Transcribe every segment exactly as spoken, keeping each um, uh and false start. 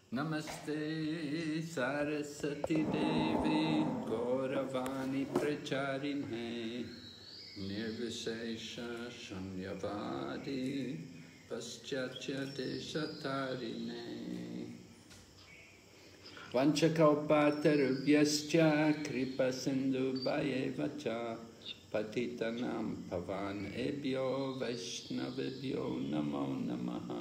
Namaste Saraswati Devi Gauravani Pracharine Nirvishesha Shunyavadi Paschatya Deshatarine Vanchakalpatarubhyascha Kripa Sindhu Bhayevacha Patitanam Pavan Ebhyo Vaishnavibhyo Namo Namaha.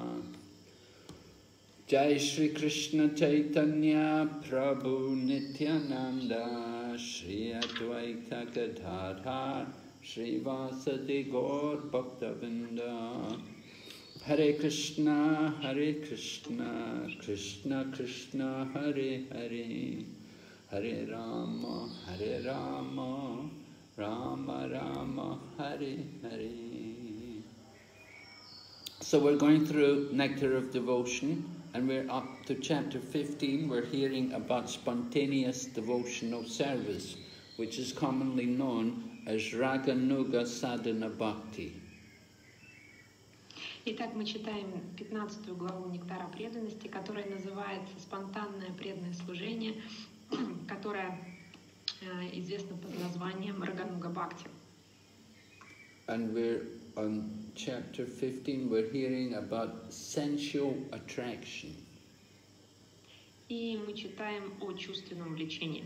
Jai Shri Krishna Chaitanya Prabhu Nityananda Shri Advaita Gadadhar Shri Vasadi Gaur Bhaktavinda. Hare Krishna Hare Krishna Krishna Krishna Hare Hare Hare Rama Hare Rama Rama Rama Hare Hare. So we're going through Nectar of Devotion, and we're up to chapter fifteen. We're hearing about spontaneous devotional service, which is commonly known as Raganuga Sadhana Bhakti. Итак, мы читаем пятнадцатую главу Нектара преданности, которая называется «Спонтанное преданное служение», которое известно под названием Рагануга Бхакти. And we're on chapter fifteen, we're hearing about sensual attraction. И мы читаем о чувственном влечении.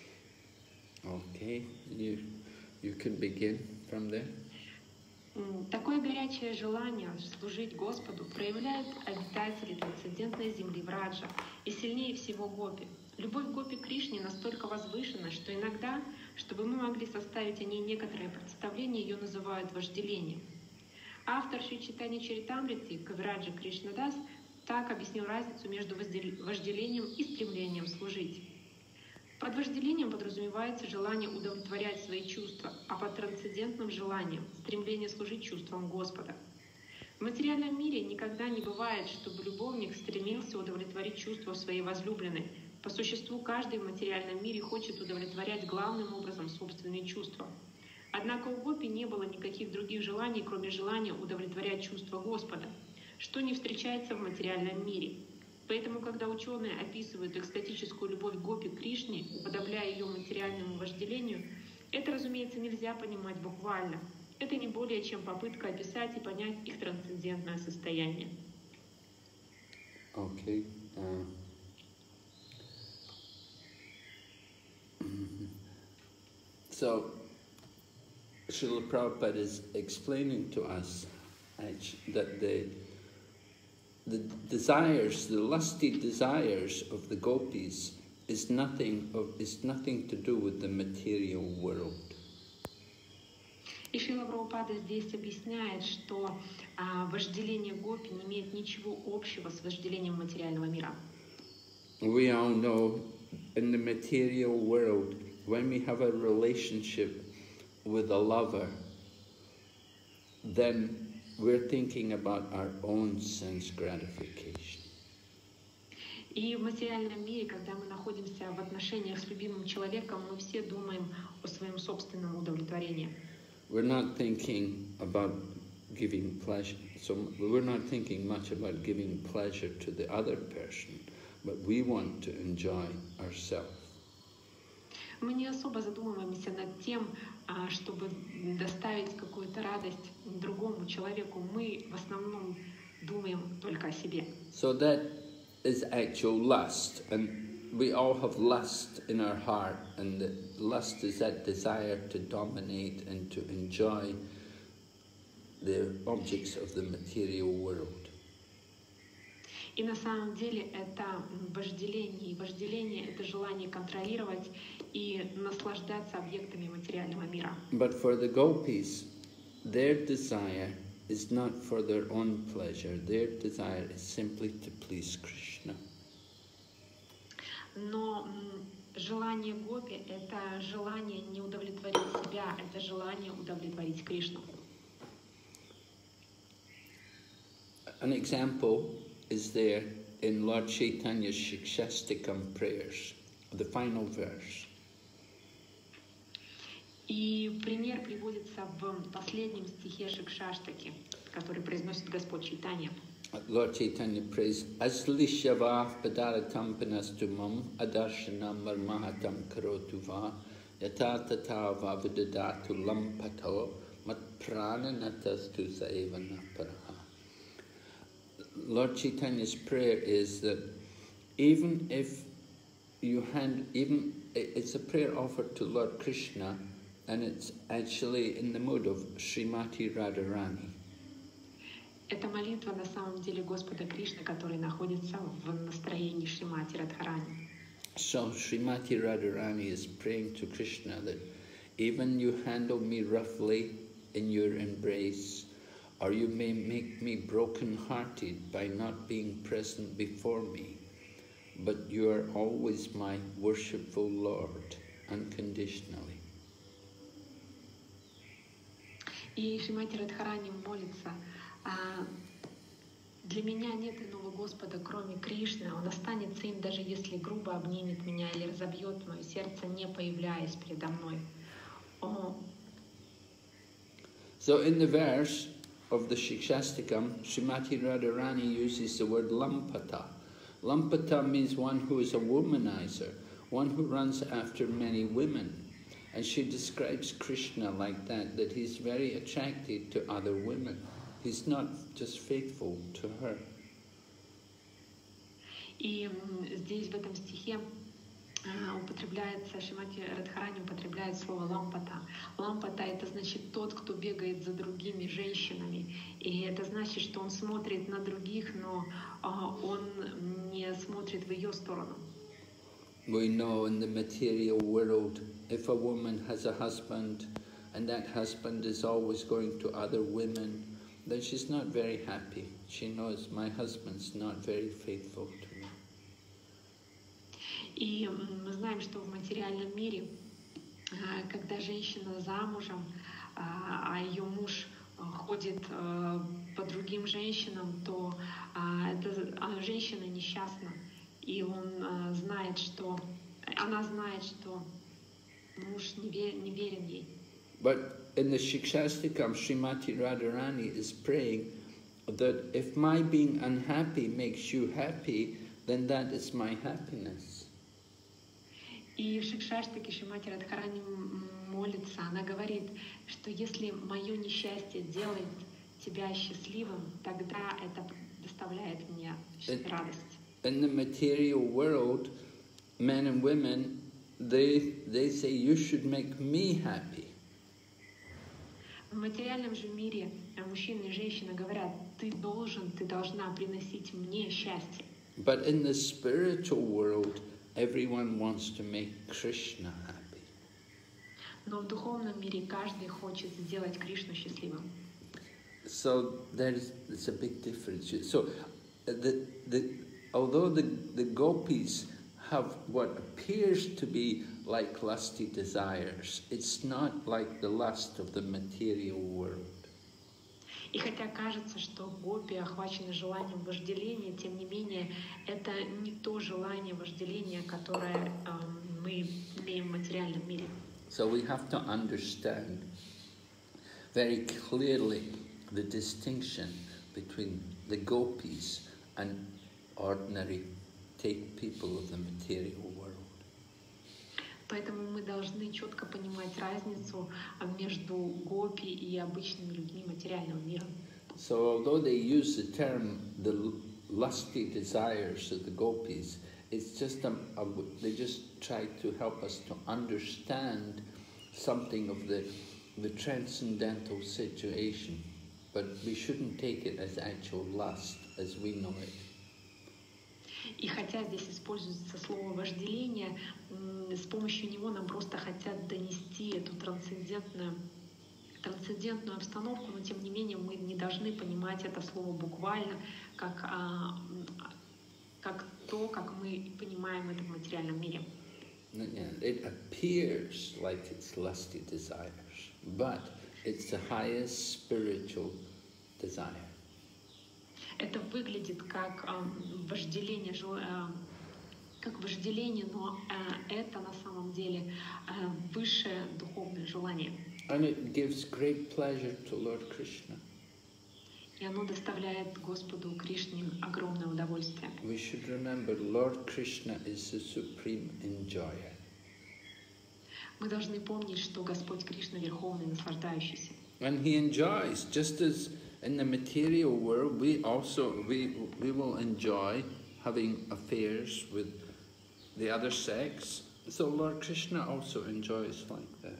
Okay, you, you can begin from there. Такое горячее желание служить Господу проявляют обитатели трансцендентной земли Враджа и сильнее всего гопи. Любовь гопи к Кришне настолько возвышена, что иногда, чтобы мы могли составить о ней некоторое представление, ее называют вожделением. Автор Шри Чайтанья Чаритамриты Кавираджа Кришнадас так объяснил разницу между вожделением и стремлением служить. Под вожделением подразумевается желание удовлетворять свои чувства, а под трансцендентным желанием — стремление служить чувствам Господа. В материальном мире никогда не бывает, чтобы любовник стремился удовлетворить чувства своей возлюбленной. По существу, каждый в материальном мире хочет удовлетворять главным образом собственные чувства. Однако у гопи не было никаких других желаний, кроме желания удовлетворять чувства Господа, что не встречается в материальном мире. Поэтому, когда ученые описывают экстатическую любовь гопи к Кришне, уподобляя ее материальному вожделению, это, разумеется, нельзя понимать буквально. Это не более чем попытка описать и понять их трансцендентное состояние. Okay. Uh, so, Srila Prabhupada is explaining to us that the the desires, the lusty desires of the gopis is nothing of is nothing to do with the material world. И Шрила Прабхупада здесь объясняет, что а, вожделение гопи не имеет ничего общего с вожделением материального мира. We all know in the material world, when we have a relationship with a lover, then we're thinking about our own sense gratification. И в материальном мире, когда мы находимся в отношениях с любимым человеком, мы все думаем о своем собственном удовлетворении. We're not thinking about giving pleasure. So we're not thinking much about giving pleasure to the other person, but we want to enjoy ourselves. Мы не особо задумываемся над тем, чтобы доставить какую-то радость другому человеку. Мы в основном думаем только о себе. So that is actual lust, and we all have lust in our heart, and the lust is that desire to dominate and to enjoy the objects of the material world. И на самом деле это вожделение. И вожделение — это желание контролировать и наслаждаться объектами материального мира. But for the gopis, their desire is not for their own pleasure. Their desire is simply to please Krishna. Но желание гопи — это желание не удовлетворить себя, это желание удовлетворить Кришну. An example is there in Lord Chaitanya's Shikshastikam prayers, the final verse. И пример приводится в последнем стихе Шикшаштаки, который произносит Господь Чайтанья. Lord Chaitanya prays, Asli Shavah Padaratam Panastumam Adarshanam Marmahatam Karotuva Yata Tata Vavidadatu Lampato Mat Prana Natastu Saevana Paraha. Lord Chaitanya's prayer is that even if you hand, even it's a prayer offered to Lord Krishna, and it's actually in the mode of Srimati Radharani. Это молитва на самом деле Господа Кришны, который находится в настроении Шримати Радхарани. So Srimati Radharani is praying to Krishna that even you handle me roughly in your embrace, or you may make me broken-hearted by not being present before me, but you are always my worshipful Lord, unconditionally. И Шримати Радхарани молится: для меня нет иного Господа, кроме Кришны. Он останется им, даже если грубо обнимет меня или разобьет мое сердце, не появляясь передо мной. О. So in the verse of the Shikshastakam, Srimati Radharani uses the word lampata. Lampata means one who is a womanizer, one who runs after many women. And she describes Krishna like that, that he's very attracted to other women. He's not just faithful to her. И здесь в этом стихе употребляется, Шримати Радхарани употребляет слово лампата. Лампата — это значит тот, кто бегает за другими женщинами. И это значит, что он смотрит на других, но он не смотрит в ее сторону. We know in the material world, if a woman has a husband and that husband is always going to other women, then she's not very happy. She knows my husband's not very faithful to me. И мы знаем, что в материальном мире, когда женщина замужем, а ее муж ходит по другим женщинам, то эта женщина несчастна. И он знает, что она знает, что муж не верен ей. But in the Shikshastakam, Srimati Radharani is praying that if my being unhappy makes you happy, then that is my happiness. И в Шикшаштаке Шримати Радхарани молится, она говорит, что если мое несчастье делает тебя счастливым, тогда это доставляет мне радость. In the material world, men and women, they, they say, you should make me happy. В материальном же мире мужчина и женщина говорят: ты должен, ты должна приносить мне счастье. But in the spiritual world, everyone wants to make Krishna happy. Но в духовном мире каждый хочет сделать Кришну счастливым. So there's, there's a big difference. So the, the, although the, the gopis have what appears to be like lusty desires, it's not like the lust of the material world. И хотя кажется, что гопи охвачены желанием вожделения, тем не менее, это не то желание вожделения, которое э, мы имеем в материальном мире. So we have to understand very clearly the distinction between the gopis and ordinary take people of the material world. Поэтому мы должны четко понимать разницу между гопи и обычными людьми материального мира. So although they use the term the lusty desires of the gopis, it's just a, a, they just try to help us to understand something of the the transcendental situation, but we shouldn't take it as actual lust as we know it. И хотя здесь используется слово «вожделение», с помощью него нам просто хотят донести эту трансцендентную, трансцендентную обстановку, но тем не менее мы не должны понимать это слово буквально, как, как то, как мы понимаем это в материальном мире. It appears like it's lusty desires, but it's the highest spiritual desire. Это выглядит как э, вожделение, э, как вожделение, но э, это на самом деле э, высшее духовное желание. And it gives great pleasure to Lord Krishna. И оно доставляет Господу Кришне огромное удовольствие. We should remember Lord Krishna is the supreme enjoyer. Мы должны помнить, что Господь Кришна верховный наслаждающийся. And he enjoys, just as in the material world, we also we we will enjoy having affairs with the other sex. So Lord Krishna also enjoys like that.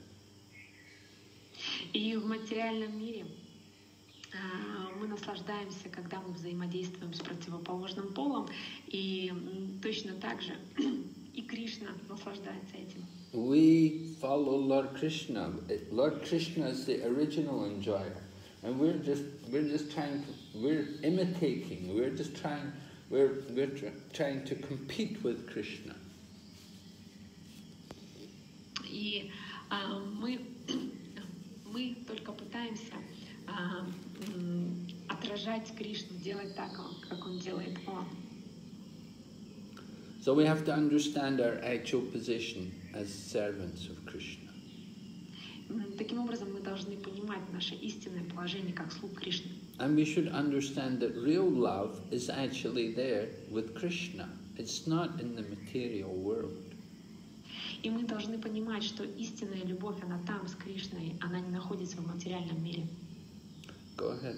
И в материальном мире мы наслаждаемся, когда мы взаимодействуем с противоположным полом, и точно так же и Кришна наслаждается этим. We follow Lord Krishna. Lord Krishna is the original enjoyer, and we're just we're just trying to we're imitating. We're just trying we're we're tr trying to compete with Krishna. И а, мы мы только пытаемся а, отражать Кришну, делать так, как он делает он. So we have to understand our actual position as servants of Krishna. Таким образом, мы должны понимать наше истинное положение как слуг Кришны. And we should understand that real love is actually there with Krishna. It's not in the material world. И мы должны понимать, что истинная любовь, она там, с Кришной, она не находится в материальном мире. Go ahead.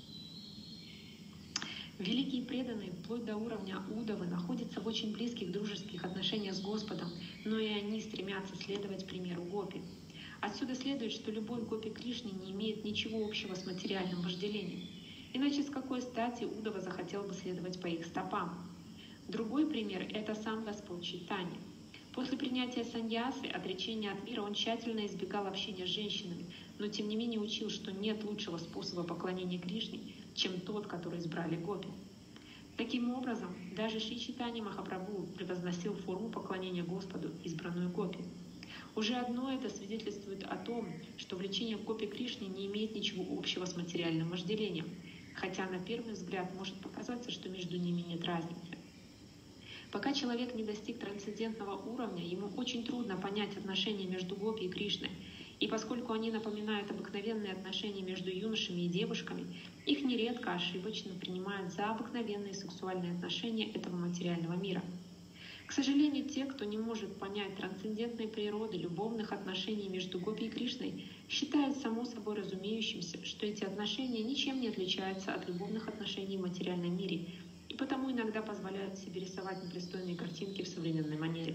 Великие преданные, вплоть до уровня Удавы, находятся в очень близких дружеских отношениях с Господом, но и они стремятся следовать примеру Гопи. Отсюда следует, что любовь Гопи к Кришне не имеет ничего общего с материальным вожделением. Иначе с какой стати Удава захотел бы следовать по их стопам? Другой пример — это сам Господь Чайтанья. После принятия саньясы, отречения от мира, он тщательно избегал общения с женщинами, но тем не менее учил, что нет лучшего способа поклонения Кришне, чем тот, который избрали Гопи. Таким образом, даже Шри Чайтанья Махапрабху превозносил форму поклонения Господу, избранную Гопи. Уже одно это свидетельствует о том, что влечение к Гопи Кришне не имеет ничего общего с материальным вожделением, хотя на первый взгляд может показаться, что между ними нет разницы. Пока человек не достиг трансцендентного уровня, ему очень трудно понять отношения между Гопи и Кришной, и поскольку они напоминают обыкновенные отношения между юношами и девушками, их нередко ошибочно принимают за обыкновенные сексуальные отношения этого материального мира. К сожалению, те, кто не может понять трансцендентной природы любовных отношений между Гопи и Кришной, считают само собой разумеющимся, что эти отношения ничем не отличаются от любовных отношений в материальном мире, и потому иногда позволяют себе рисовать непристойные картинки в современной манере.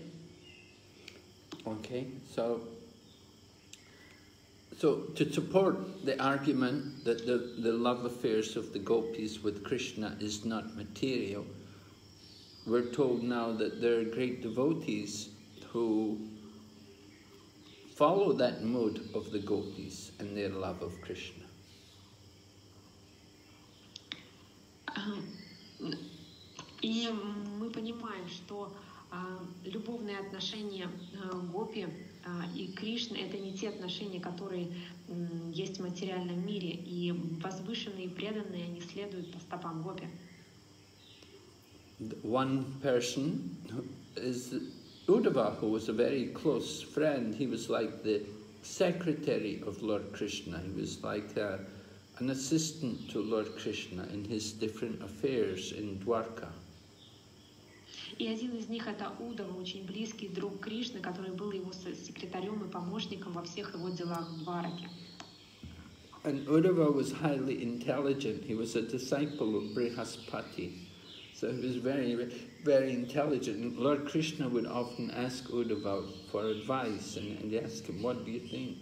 Okay, so so to support the argument that the, the love affairs of the gopis with Krishna is not material, we're told now that there are great devotees who follow that mood of the gopis and their love of Krishna. И мы понимаем, что а, любовные отношения а, Гопи а, и Кришны — это не те отношения, которые м, есть в материальном мире, и возвышенные и преданные, они следуют по стопам Гопи. One person is Uddhava, who was a very close friend. He was like the secretary of Lord Krishna. He was like a, an assistant to Lord Krishna in his different affairs in Dwarka. И один из них — это Удава, очень близкий друг Кришны, который был его секретарем и помощником во всех его делах в Двараке. And Uddhava was highly intelligent. He was a disciple of Brihaspati. So he was very, very intelligent. And Lord Krishna would often ask Uddhava for advice, and, and ask him, what do you think?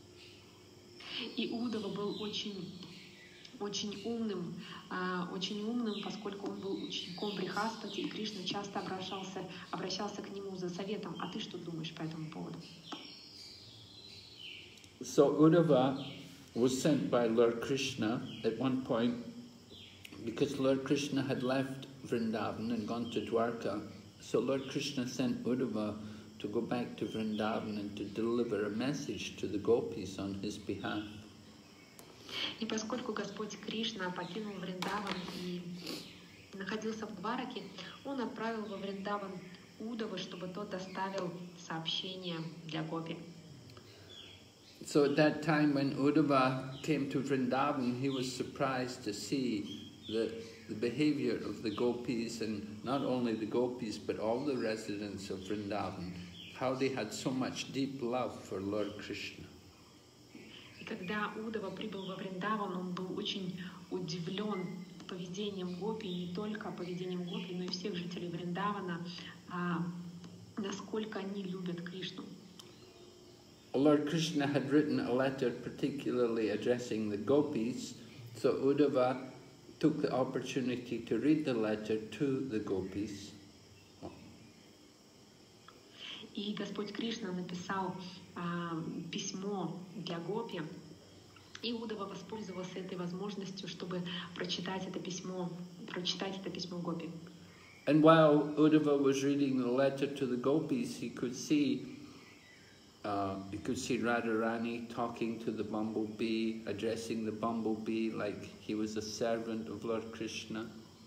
И Удава был очень, очень умным, очень умным, поскольку он был учеником Брихаспати, и Кришна часто обращался, обращался к нему за советом. А ты что думаешь по этому поводу? So Uddhava was sent by Lord Krishna at one point, because Lord Krishna had left Vrindavan and gone to Dwarka. So Lord Krishna sent Uddhava to go back to Vrindavan and to deliver a message to the gopis on his behalf. И поскольку Господь Кришна покинул Вриндаван и находился в Двараке, он отправил во Вриндаван Удавы, чтобы тот доставил сообщение для гопи. So at that time when Uddhava came to Vrindavan, he was surprised to see the, the behavior of the gopis, and not only the gopis but all the residents of Vrindavan, how they had so much deep love for Lord Krishna. И когда Удава прибыл во Вриндаван, он был очень удивлен поведением гопи, не только поведением гопи, но и всех жителей Вриндавана, а, насколько они любят Кришну. Lord Krishna had written a letter particularly addressing the gopis, so Uddhava took the opportunity to read the letter to the gopis. И Господь Кришна написал а, письмо для гопи, и Удава воспользовался этой возможностью, чтобы прочитать это письмо, прочитать это письмо гопи. And while Uddhava was reading the letter to the gopis, he could see uh, he could see Radharani talking to the bumblebee, addressing the bumblebee like he was a servant of Lord Krishna.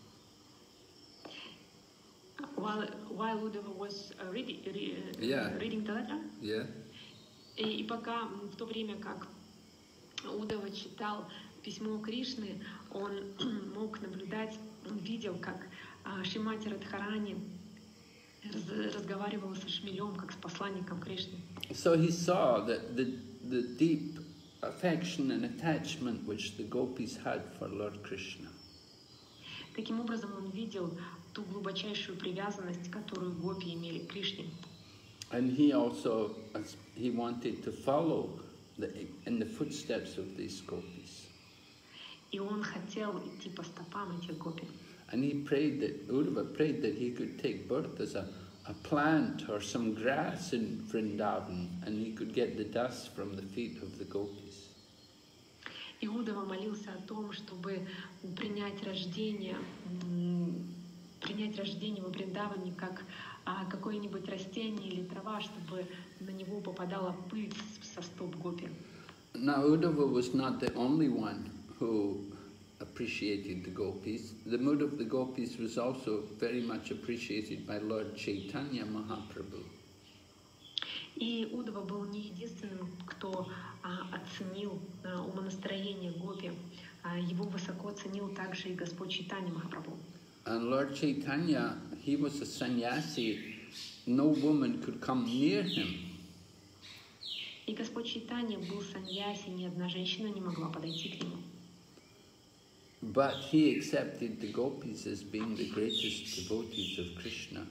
While, while Uddhava was uh, reading, re, uh, Yeah. reading the letter, Yeah. и, и пока в то время как Удава читал письмо Кришны, он мог наблюдать, он видел, как а, Шримати Радхарани раз, разговаривала со Шмелем, как с посланником Кришны. So he saw that the, the deep affection and attachment which the gopis had for Lord Krishna. Таким образом, он видел ту глубочайшую привязанность, которую гопи имели к Кришне. And he also, as he wanted to follow the, in the footsteps of these gopis. И он хотел идти по стопам этих гопи. And he prayed that, Uddhava prayed that he could take birth as a, a plant or some grass in Vrindavan, and he could get the dust from the feet of the gopis. И Удава молился о том, чтобы принять рождение, принять рождение во Вриндаване как а, какое-нибудь растение или трава, чтобы на него попадала пыль со стоп гопи. Now Uddhava was not the only one who appreciated the gopis. The mood of the gopis was also very much appreciated by Lord Chaitanya Mahaprabhu. И Удава был не единственным, кто а, оценил а, умонастроение гопи. А, его высоко оценил также и Господь Чайтанья Махапрабху. And Lord Chaitanya, he was a sannyasi. No woman could come near him. И Господь Чайтанья был саньяси, ни одна женщина не могла подойти к нему. But he accepted the gopis as being the greatest devotees of Krishna.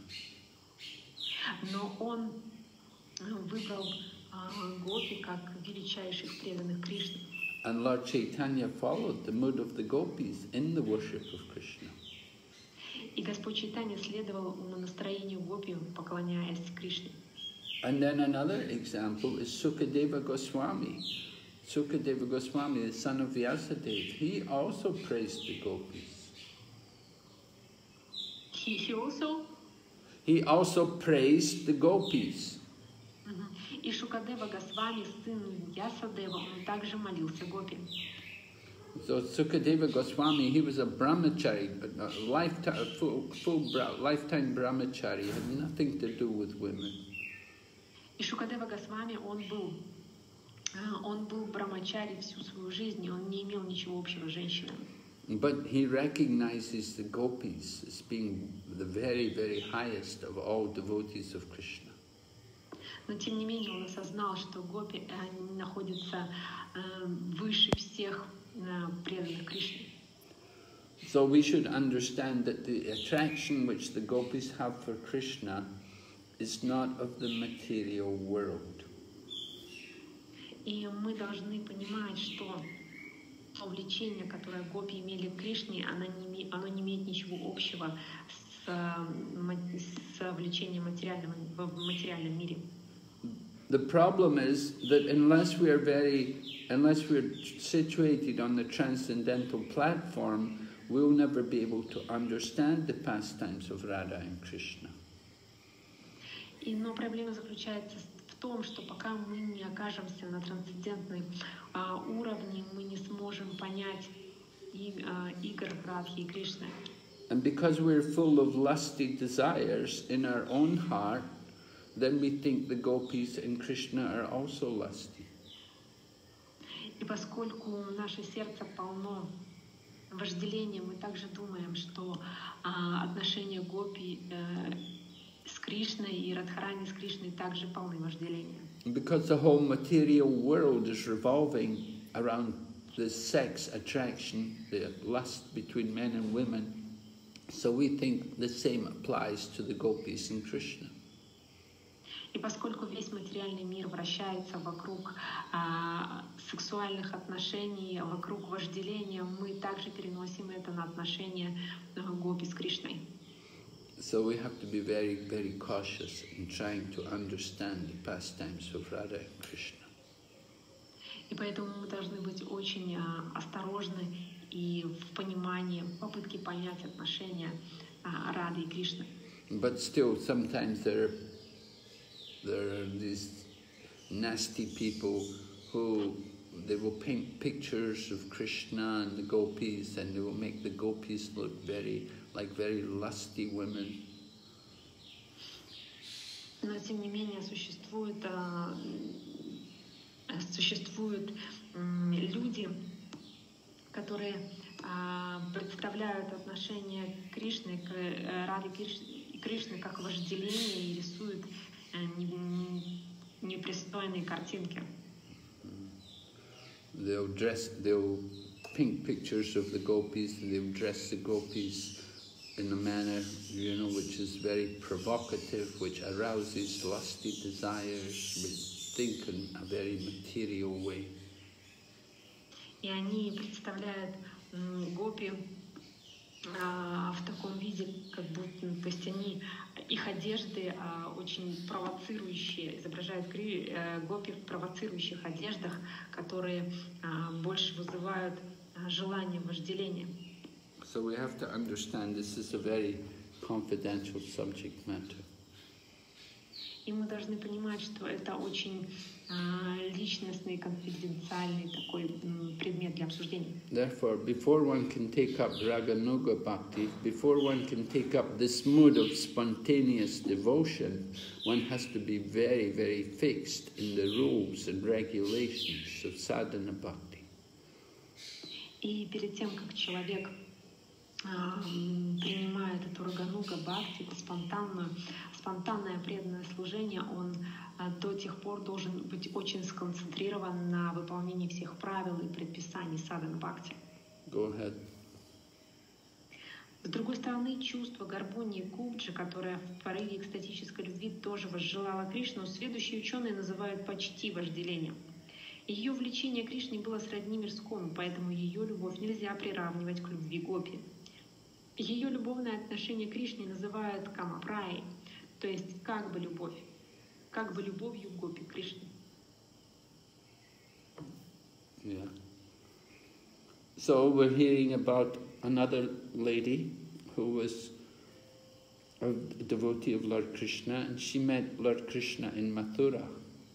Но он выбрал а, гопи как величайших преданных Кришне. And Lord Chaitanya followed the mood of the gopis in the worship of Krishna. И Господь Чайтанья следовал настроению гопи, поклоняясь Кришне. And then another example is Sukadeva Goswami. Sukadeva Goswami, the son of Vyasadeva, he also praised the gopis. He, he also... He also praised the gopis. И Шукадева Госвами, сын Ясадева, он также молился гопи. So Sukadeva Goswami, he was a brahmachari, a lifetime, a full, full lifetime brahmachari, had nothing to do with women. И Шукадева Госвами, он был, он был брамачари всю свою жизнь, и он не имел ничего общего с женщинами. But he recognizes the gopis as being the very, very highest of all devotees of Krishna. Но тем не менее он осознал, что гопи они находятся э, выше всех э, преданных Кришне. So we should understand that the attraction which the gopis have for Krishna is not of the material world. И мы должны понимать, что то влечение, которое гопи имели к Кришне, оно не, оно не имеет ничего общего с, с влечением материальным в материальном мире. The problem is that unless we are very, unless we are situated on the transcendental platform, we'll never be able to understand the pastimes of Radha and Krishna. И, но проблема заключается в том, что пока мы не окажемся на трансцендентной а, уровне, мы не сможем понять и, а, игр Радхи и Кришны. And because we're full of lusty desires in our own heart, then we think the gopis and Krishna are also lusty. И поскольку наше сердце полно вожделения, мы также думаем, что а, отношения гопи э, с Кришной и Радхарани с Кришной также полны вожделения. Because the whole material world is revolving around the sex attraction, the lust between men and women, so we think the same applies to the gopis and Krishna. И поскольку весь материальный мир вращается вокруг а, сексуальных отношений, вокруг вожделения, мы также переносим это на отношения гопи с Кришной. So we have to be very, very cautious in trying to understand the pastimes of Radha and Krishna. И поэтому мы должны быть очень а, осторожны и в понимании, в попытке понять отношения а, Рады и Кришны. But still, sometimes there, there are these nasty people who they will paint pictures of Krishna and the gopis, and they will make the gopis look very like very lusty women. Но тем не менее существует а, существуют м, люди, которые а, представляют отношение Кришны к э, Раде Кришны, Кришны как вожделение и рисуют э, не, не, непристойные картинки. They'll dress, they'll paint pictures of the gopis, they'll dress the gopis in a manner, you know, which is very provocative, which arouses lusty desires, which think in a very material way. И они представляют м, гопи а, в таком виде, как будто, то есть они, их одежды а, очень провоцирующие, изображают кри, а, гопи в провоцирующих одеждах, которые а, больше вызывают а, желание вожделения. So we have to understand this is a very confidential subject matter. И мы должны понимать, что это очень а, личностный, конфиденциальный такой м, предмет для обсуждения. Therefore, before one can take up Raganuga Bhakti, before one can take up this mood of spontaneous devotion, one has to be very, very fixed in the rules and regulations of sadhana bhakti. И перед тем, как человек а, м, принимает эту Рагануга Бхакти, это спонтанное, спонтанное преданное служение, он а, до тех пор должен быть очень сконцентрирован на выполнении всех правил и предписаний садхана бхакти. Go ahead. С другой стороны, чувство гармонии Кубджи, которое в порыве экстатической любви тоже возжелала Кришну, следующие ученые называют почти вожделением. Ее влечение Кришне было сродни мирскому, поэтому ее любовь нельзя приравнивать к любви гопи. Ее любовное отношение к Кришне называют камапраей, то есть как бы любовь, как бы любовью гопи к Кришне. Yeah. So we're hearing about another lady who was a devotee of Lord Krishna, and she met Lord Krishna in Mathura.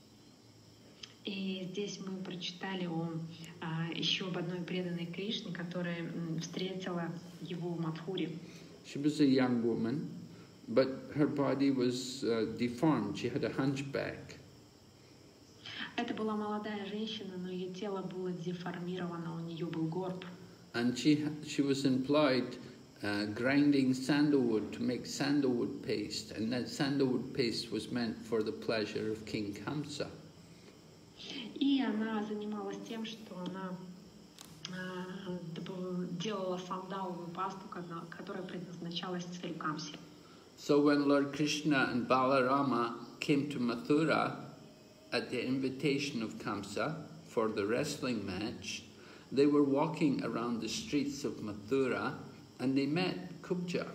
И здесь мы прочитали о а, еще об одной преданной Кришне, которая м, встретила его в Мадхуре. She was a young woman, but her body was uh, deformed. She had a hunchback. Это была молодая женщина, но ее тело было деформировано, у нее был горб. And she, she was employed uh, grinding sandalwood to make sandalwood paste, and that sandalwood paste was meant for the pleasure of King Kamsa. И она занималась тем, что она э, делала сандаловую пасту, которая предназначалась царю Камсе. So when Lord Krishna and Balarama came to Mathura at the invitation of Kamsa for the wrestling match, they were walking around the streets of Mathura and they met Kubja.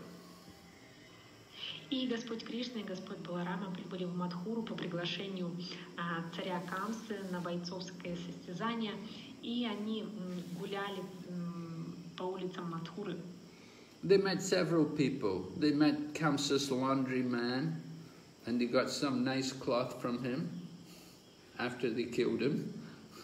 И Господь Кришна и Господь Баларама прибыли в Мадхуру по приглашению а, царя Камсы на бойцовское состязание, и они м, гуляли м, по улицам Мадхуры. They met several people. They met Kamsa's laundryman, and they got some nice cloth from him after they killed him.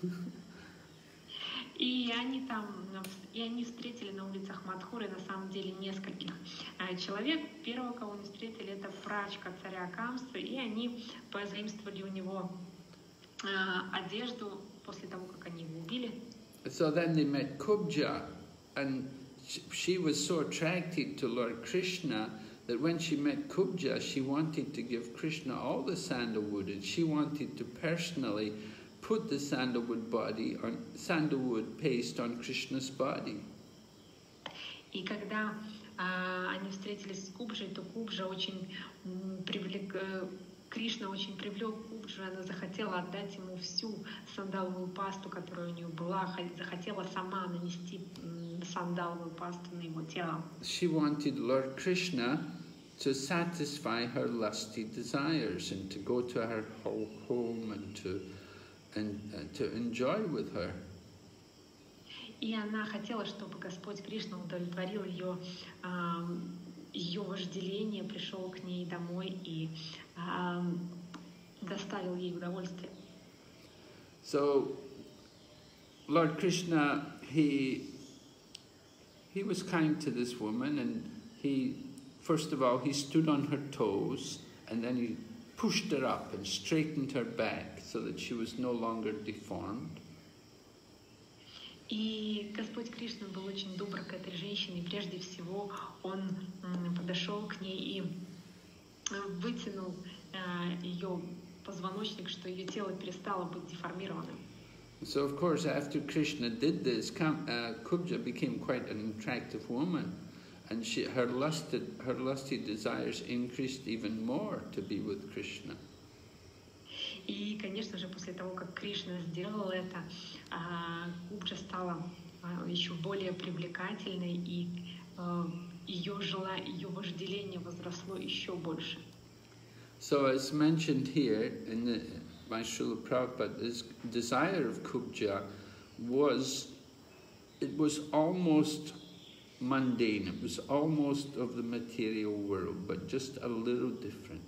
И они там, и они встретили на улицах Мадхуры на самом деле нескольких человек. Первого, кого они встретили, это прачка царя Камсы, и они позаимствовали у него одежду, после того, как они его убили. So then they met Kubja, and she was so attracted to Lord Krishna that when she met Kubja, she wanted to give Krishna all the sandalwood, and she wanted to personally put the sandalwood body on sandalwood paste on Krishna's body. И когда а, они встретились с Кубжей, то Кубжа очень м, привлек, э, Кришна очень привлек Кубжу, она захотела отдать ему всю сандаловую пасту, которая у нее была, х- захотела сама нанести м, сандаловую пасту на его тело. She wanted Lord Krishna to satisfy her lusty desires and to go to her ho- home and to and uh, to enjoy with her. И она хотела, чтобы Господь Кришна удовлетворил ее, а, ее вожделение, пришел к ней домой и а, доставил ей удовольствие. So Lord Krishna, he he was kind to this woman, and he first of all he stood on her toes, and then he pushed her up and straightened her back so that she was no longer deformed. И Господь Кришна был очень добр к этой женщине. Прежде всего, Он м, подошел к ней и э, вытянул э, ее позвоночник, что ее тело перестало быть деформированным. So of course, after Krishna did this, Kam- uh, Kubja became quite an attractive woman, and she, her lusted, her lusty desires increased even more to be with Krishna. И, конечно же, после того, как Кришна сделал это, а, Кубджа стала а, еще более привлекательной, и а, ее жела- ее вожделение возросло еще больше. So as mentioned here in the, by Srila Prabhupada, this desire of Kubja was, it was almost mundane, it was almost of the material world, but just a little different.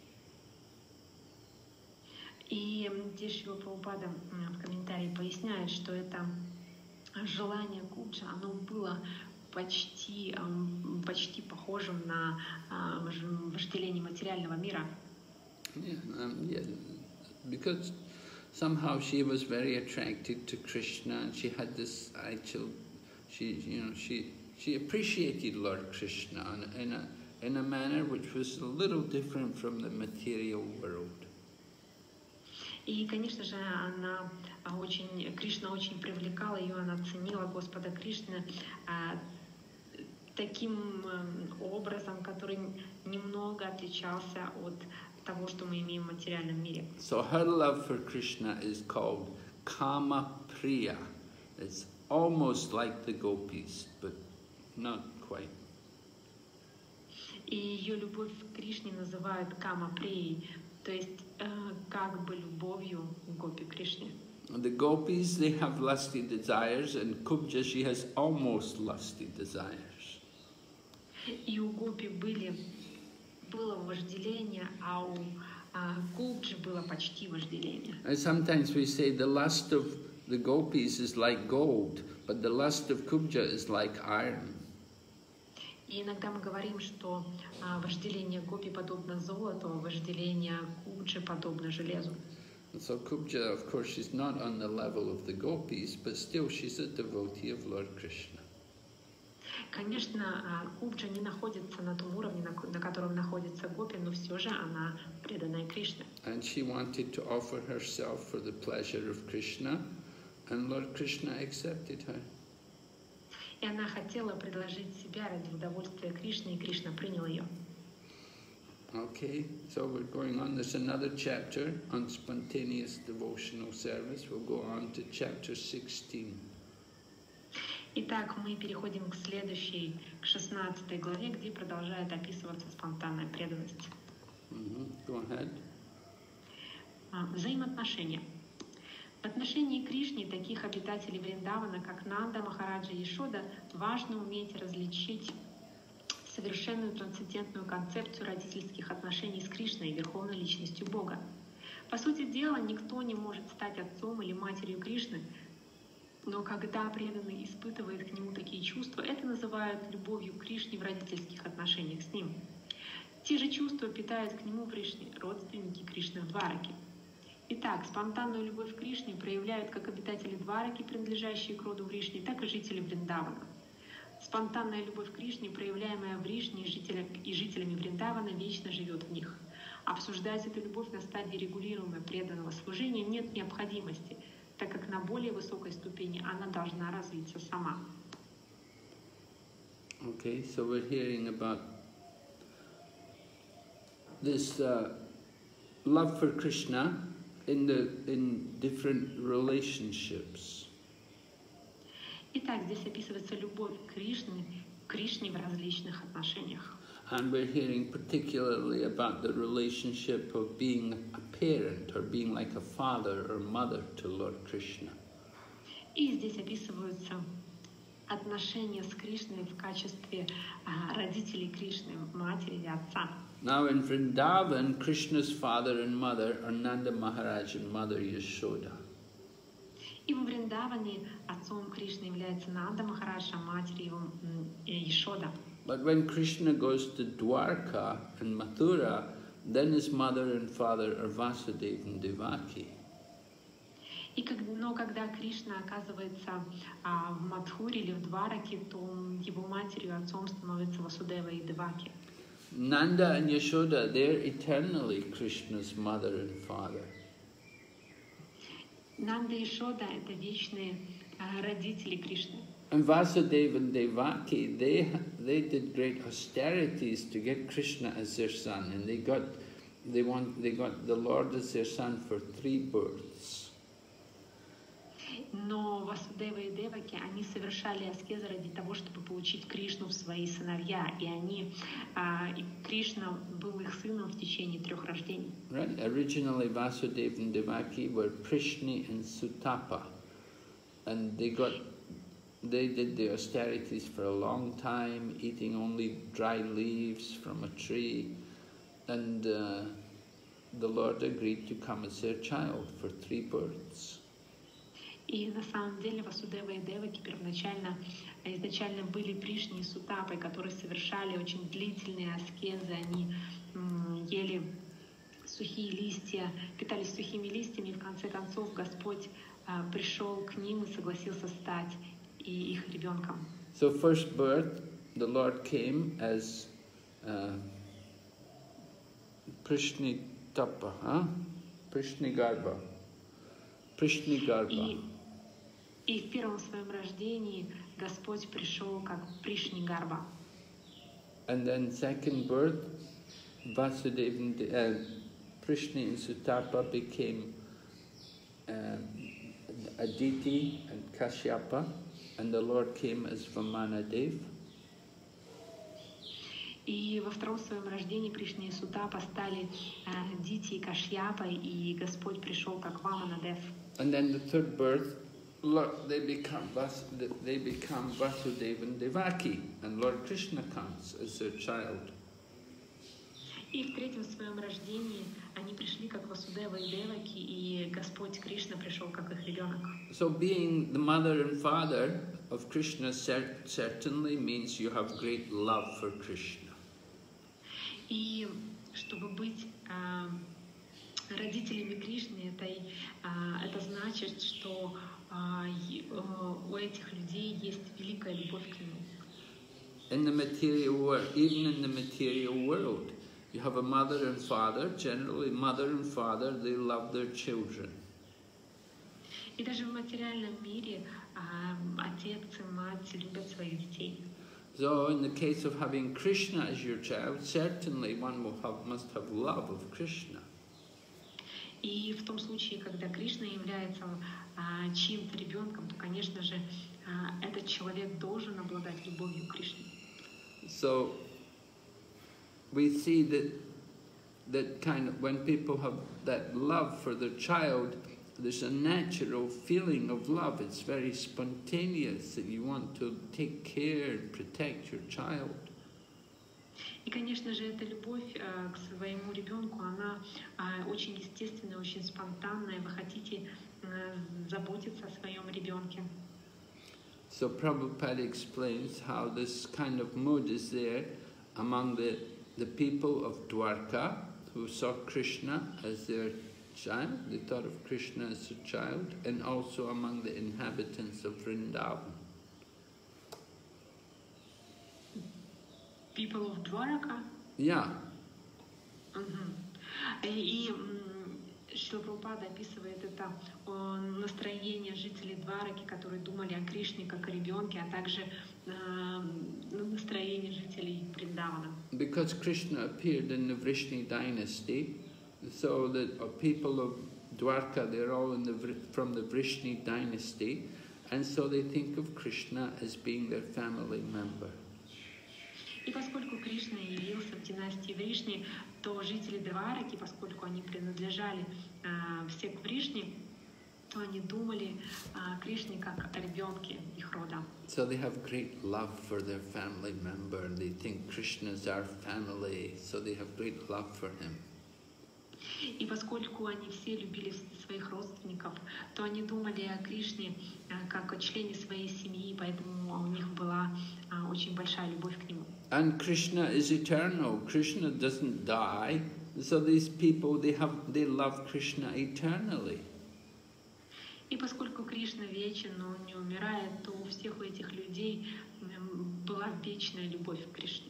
И здесь Шрила Прабхупада м, в комментарии поясняет, что это желание Кубджа, оно было почти, ам, почти похожим на а, вож- вожделение материального мира. Yeah, um, yeah, because somehow she was very attracted to Krishna, and she had this actual, she, you know, she she appreciated Lord Krishna in, in a in a manner which was a little different from the material world. И, конечно же, она а, очень, Кришна очень привлекала ее, она ценила Господа Кришны а, таким м, образом, который немного отличался от того, что мы имеем в материальном мире. So her love for Krishna is called Kama Priya. It's almost like the gopis, but not quite. И ее любовь к Кришне называют Кама-прией, то есть э, как бы любовью к гопи Кришне. The gopis, they have lusty desires, and Kubja, she has almost lusty desires. И у гопи были, было вожделение, а у а, Кубджи было почти вожделение. And sometimes we say the lust of the gopis is like gold, but the lust of Kubja is like iron. И иногда мы говорим, что а, вожделение гопи подобно золоту, а вожделение Кубджи подобно железу. And so Kubja, of course, she's not on the level of the gopis, but still she's a devotee of Lord Krishna. Конечно, а, Кубджа не находится на том уровне, на, ко- на котором находится гопи, но все же она преданная Кришне. And she wanted to offer herself for the pleasure of Krishna, and Lord Krishna accepted her. И она хотела предложить себя ради удовольствия Кришны, и Кришна принял ее. Okay, so we're going on. There's another chapter on spontaneous devotional service. We'll go on to chapter sixteen. Итак, мы переходим к следующей, к шестнадцатой главе, где продолжает описываться спонтанная преданность. Mm-hmm. Go ahead. А, Взаимоотношения. В отношении к Кришне таких обитателей Вриндавана, как Нанда, Махараджа и Ешода, важно уметь различить совершенную трансцендентную концепцию родительских отношений с Кришной, верховной личностью Бога. По сути дела, никто не может стать отцом или матерью Кришны, но когда преданный испытывает к нему такие чувства, это называют любовью к Кришне в родительских отношениях с ним. Те же чувства питают к нему в Кришне родственники Кришны в Двараке. Итак, спонтанную любовь к Кришне проявляют как обитатели Двараки, принадлежащие к роду Вришни, так и жители Вриндавана. Спонтанная любовь к Кришне, проявляемая Вришни и, жителя, и жителями Вриндавана, вечно живет в них. Обсуждать эту любовь на стадии регулируемого преданного служения нет необходимости, так как на более высокой ступени она должна развиться сама. Okay, so we're hearing about this uh, love for Krishna in the in different relationships. Итак, здесь описывается любовь к Кришне, к Кришне в различных отношениях. And we're hearing particularly about the relationship of being a parent or being like a father or mother to Lord Krishna. И здесь описываются отношения с Кришной в качестве а, родителей Кришны, матери и отца. Now in Vrindavan, Krishna's father and mother are Nanda Maharaj and Mother Yashoda. И во Вриндаване отцом Кришны является Нанда Махарадж, а матерью его Яшода. But when Krishna goes to Dwarka and Mathura, then his mother and father are Vasudeva and Devaki. И как, но когда Кришна оказывается а, в Мадхуре или в Двараке, то его матерью и отцом становятся Васудева и Деваки. Nanda and Yashoda, they're eternally Krishna's mother and father. Нанда и Яшода — это вечные а, родители Кришны. And Vasudeva and Devaki, they, they did great austerities to get Krishna as their son, and they got, they want, they got the Lord as their son for three births. Но Васудева и Деваки, они совершали аскезы ради того, чтобы получить Кришну в свои сыновья, и они, а, и Кришна был их сыном в течение трех рождений. Right? Originally, Vasudeva and Devaki were Prishni and Sutapa, and they got, they did the austerities for a long time, eating only dry leaves from a tree, and uh, the Lord agreed to come as their child for three births. И на самом деле Васудева и Деваки первоначально, изначально были Пришни и Сутапой, которые совершали очень длительные аскезы. Они м, ели сухие листья, питались сухими листьями, и в конце концов Господь а, пришел к ним и согласился стать и их ребенком. So first birth, the Lord came as uh, Prishni Tapa, huh? Prishni Garbha. Prishni Garbha. И в первом своем рождении Господь пришел как Пришни Гарба. And then second birth, Vasudeva and uh, Prishni and Sutapa became uh, Aditi and Kashyapa, and the Lord came as Vamanadev. И во втором своем рождении Пришни и Сутапа стали uh, Дити и Кашьяпой, и Господь пришел как Ваманадев. And then the third birth, Lord, they become Vas, they become Vasudeva and Devaki, and Lord Krishna comes as their child. И в третьем своем рождении они пришли как Васудева и Деваки, и Господь Кришна пришел как их ребенок. So being the mother and father of Krishna cert certainly means you have great love for Krishna. И чтобы быть а, родителями Кришны, это, а, это значит, что а, у этих людей есть великая любовь к нему. In the material world, even in the material world, you have a mother and father. Generally, mother and father, they love their children. И даже в материальном мире а, отец и мать любят своих детей. So, in the case of having Krishna as your child, certainly one will have, must have love of Krishna. И в том случае, когда Кришна является а, чьим-то ребенком, то, конечно же, а, этот человек должен обладать любовью к Кришне. So, we see that that kind of when people have that love for their child, there's a natural feeling of love. It's very spontaneous that you want to take care and protect your child. И, конечно же, эта любовь а, к своему ребенку, она а, очень естественная, очень спонтанная. Вы хотите а, заботиться о своем ребенке. So Prabhupada explains how this kind of mood is there among the, the people of Dwarka who saw Krishna as their child, they thought of Krishna as a child, and also among the inhabitants of Vrindavan. People of Dwaraka? Yeah. Угу. И Шрила Прабхупада описывает это настроение жителей Двараки, которые думали о Кришне как о ребенке, а также э, настроение жителей Вриндавана. Because Krishna appeared in the Vrishni dynasty, so the uh, people of Dwarka, they're all in the, from the Vrishni dynasty, and so they think of Krishna as being their family member. И поскольку Кришна явился в династии Вришни, то жители Двараки, поскольку они принадлежали э, все к Вришни, то они думали о Кришне как о ребенке их рода. So they have great love for their family member, and they think Krishna is our family, so they have great love for him. И поскольку они все любили своих родственников, то они думали о Кришне как о члене своей семьи, поэтому у них была очень большая любовь к нему. And Krishna is eternal. Krishna doesn't die, so these people they have they love Krishna eternally. И поскольку Кришна вечен, но он не умирает, то у всех у этих людей была вечная любовь к Кришне.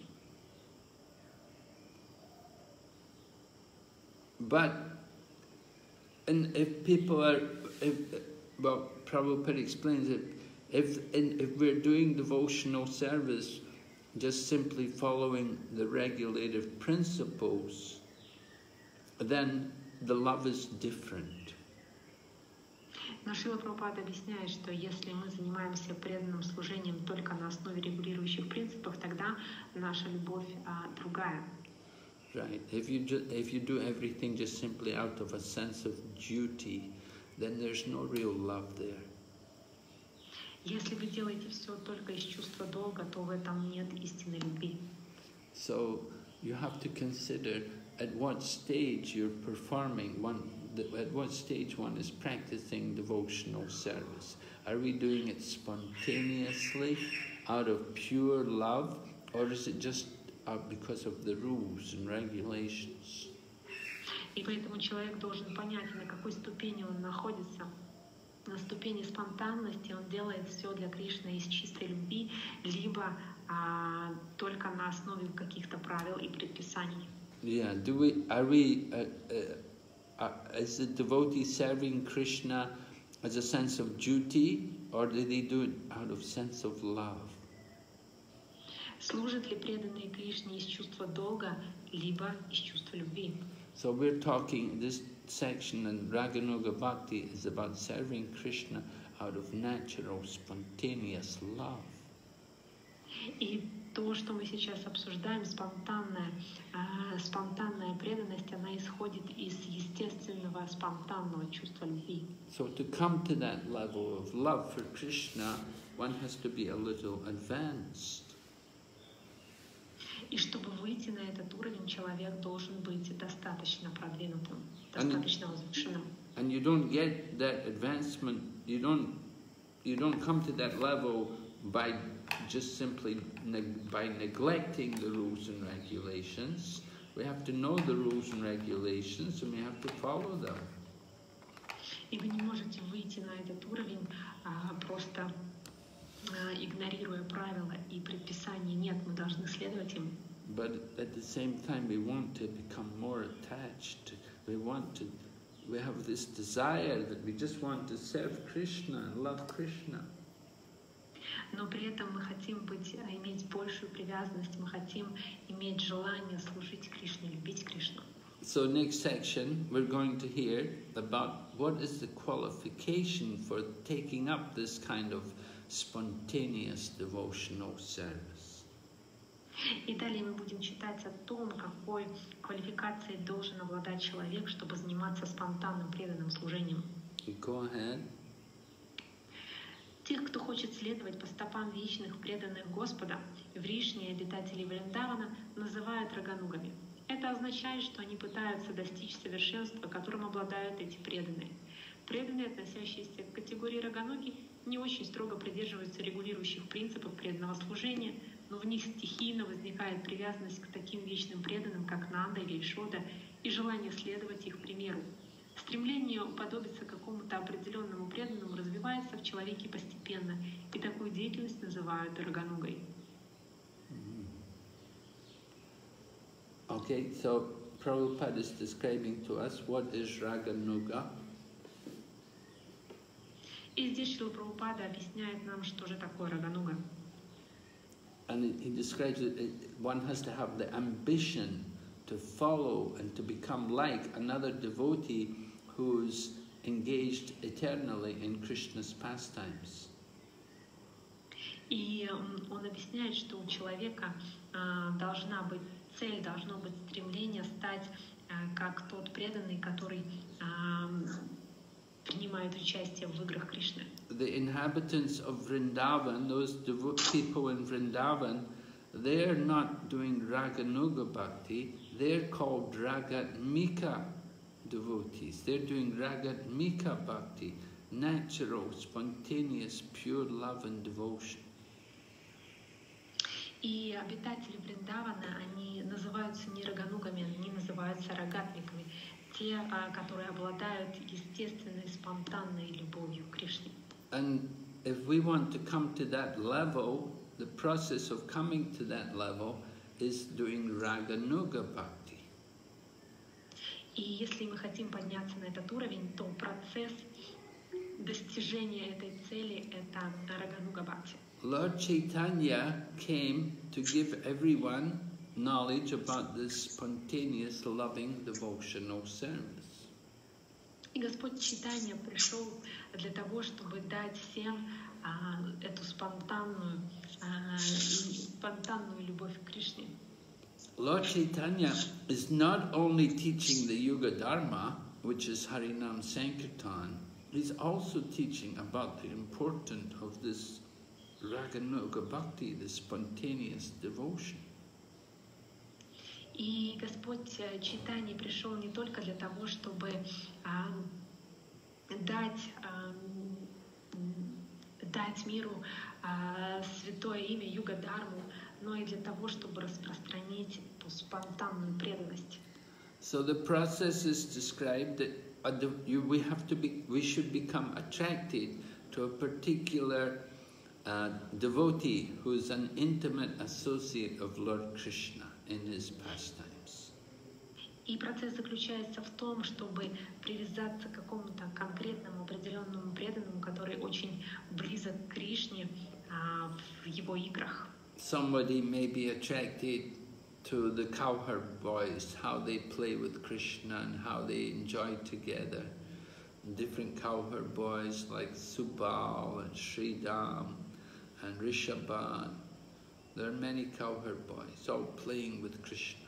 But, and if people are, if, well, Prabhupada explains it, if, in, if we're doing devotional service, just simply following the regulative principles, then the love is different. Но Шрила Прабхупада объясняет, что если мы занимаемся преданным служением только на основе регулирующих принципов, тогда наша любовь а, другая. Right. If you just, if you do everything just simply out of a sense of duty, then there's no real love there. Если вы делаете все только из чувства долга, то в этом нет истинной любви. So you have to consider at what stage you're performing one, at what stage one is practicing devotional service. Are we doing it spontaneously, out of pure love, or is it just Uh, because of the rules and regulations? И поэтому человек должен понять, на какой ступени он находится. На ступени спонтанности он делает все для Кришны из чистой любви, либо а, только на основе каких-то правил и предписаний. Yeah, do we, are we, uh, uh, uh, is the devotee serving Krishna as a sense of duty, or do they do it out of sense of love? Служат ли преданные Кришне из чувства долга, либо из чувства любви? So we're talking, this section in Raganuga Bhakti is about serving Krishna out of natural, spontaneous love. И то, что мы сейчас обсуждаем, спонтанная, э, спонтанная преданность, она исходит из естественного, спонтанного чувства любви. So to come to that level of love for Krishna, one has to be a little advanced. И чтобы выйти на этот уровень, человек должен быть достаточно продвинутым, достаточно возвышенным. And you don't get that advancement, you don't, you don't come to that level by just simply neg by neglecting the rules and regulations. We have to know the rules and regulations and we have to follow them. И вы не можете выйти на этот уровень а, просто игнорируя правила и предписания. Нет, мы должны следовать им. But at the same time, we want to become more attached. We want to, we have this desire that we just want to serve Krishna and love Krishna. Но при этом мы хотим быть, иметь большую привязанность, мы хотим иметь желание служить Кришне, любить Кришну. So next section, we're going to hear about what is the qualification for taking up this kind of spontaneous devotional service. И далее мы будем читать о том, какой квалификацией должен обладать человек, чтобы заниматься спонтанным преданным служением. Go ahead. Тех, кто хочет следовать по стопам вечных преданных Господа, Вришни и обитателей Вриндавана, называют раганугами. Это означает, что они пытаются достичь совершенства, которым обладают эти преданные. Преданные, относящиеся к категории рагануги, не очень строго придерживаются регулирующих принципов преданного служения, но в них стихийно возникает привязанность к таким вечным преданным, как Нанда или Ишода, и желание следовать их примеру. Стремление уподобиться какому-то определенному преданному развивается в человеке постепенно, и такую деятельность называют раганугой. Okay, so Prabhupada is describing to us what is Raganuga. И здесь Шрила Прабхупада объясняет нам, что же такое рагануга. And he describes it, it, one has to have the ambition to follow and to become like another devotee who's engaged eternally in Krishna's pastimes. И он объясняет, что у человека а, должна быть цель, должно быть стремление стать а, как тот преданный, который а, принимает участие в играх Кришны. The inhabitants of Vrindavan, those people in Vrindavan, they're not doing Raganuga Bhakti, they're called Ragatmika devotees. They're doing Ragatmika Bhakti, natural, spontaneous, pure love and devotion. И обитатели Вриндавана, они называются не раганугами, они называются рагатниками. Те, которые обладают естественной, спонтанной любовью к Кришне. And if we want to come to that level, the process of coming to that level is doing Raganuga Bhakti. И если мы хотим подняться на этот уровень, то процесс достижения этой цели — это Рагануга Бхакти. Lord Chaitanya came to give everyone knowledge about this spontaneous, loving, devotional service. И Господь Чайтанья пришел для того, чтобы дать всем а, эту спонтанную, а, спонтанную любовь к Кришне. Lord Chaitanya is not only teaching the Yuga Dharma, which is Harinam Sankirtan, he's also teaching about the importance of this Raganuga Bhakti, this spontaneous devotion. И Господь Чайтанья пришел не только для того, чтобы а, дать, а, дать миру а, святое имя Юга-Дхарму, но и для того, чтобы распространить эту спонтанную преданность. So the process is described that uh, you, we have to be, we should become attracted to a particular uh, devotee who is an intimate associate of Lord Krishna in his pastimes. И процесс заключается в том, чтобы привязаться к какому-то конкретному определенному преданному, который очень близок к Кришне а, в его играх. Somebody may be attracted to the cowherd boys, how they play with Krishna and how they enjoy together. Different cowherd boys like Subal and Sridham and Rishabhan. There are many cowherd boys, all playing with Krishna.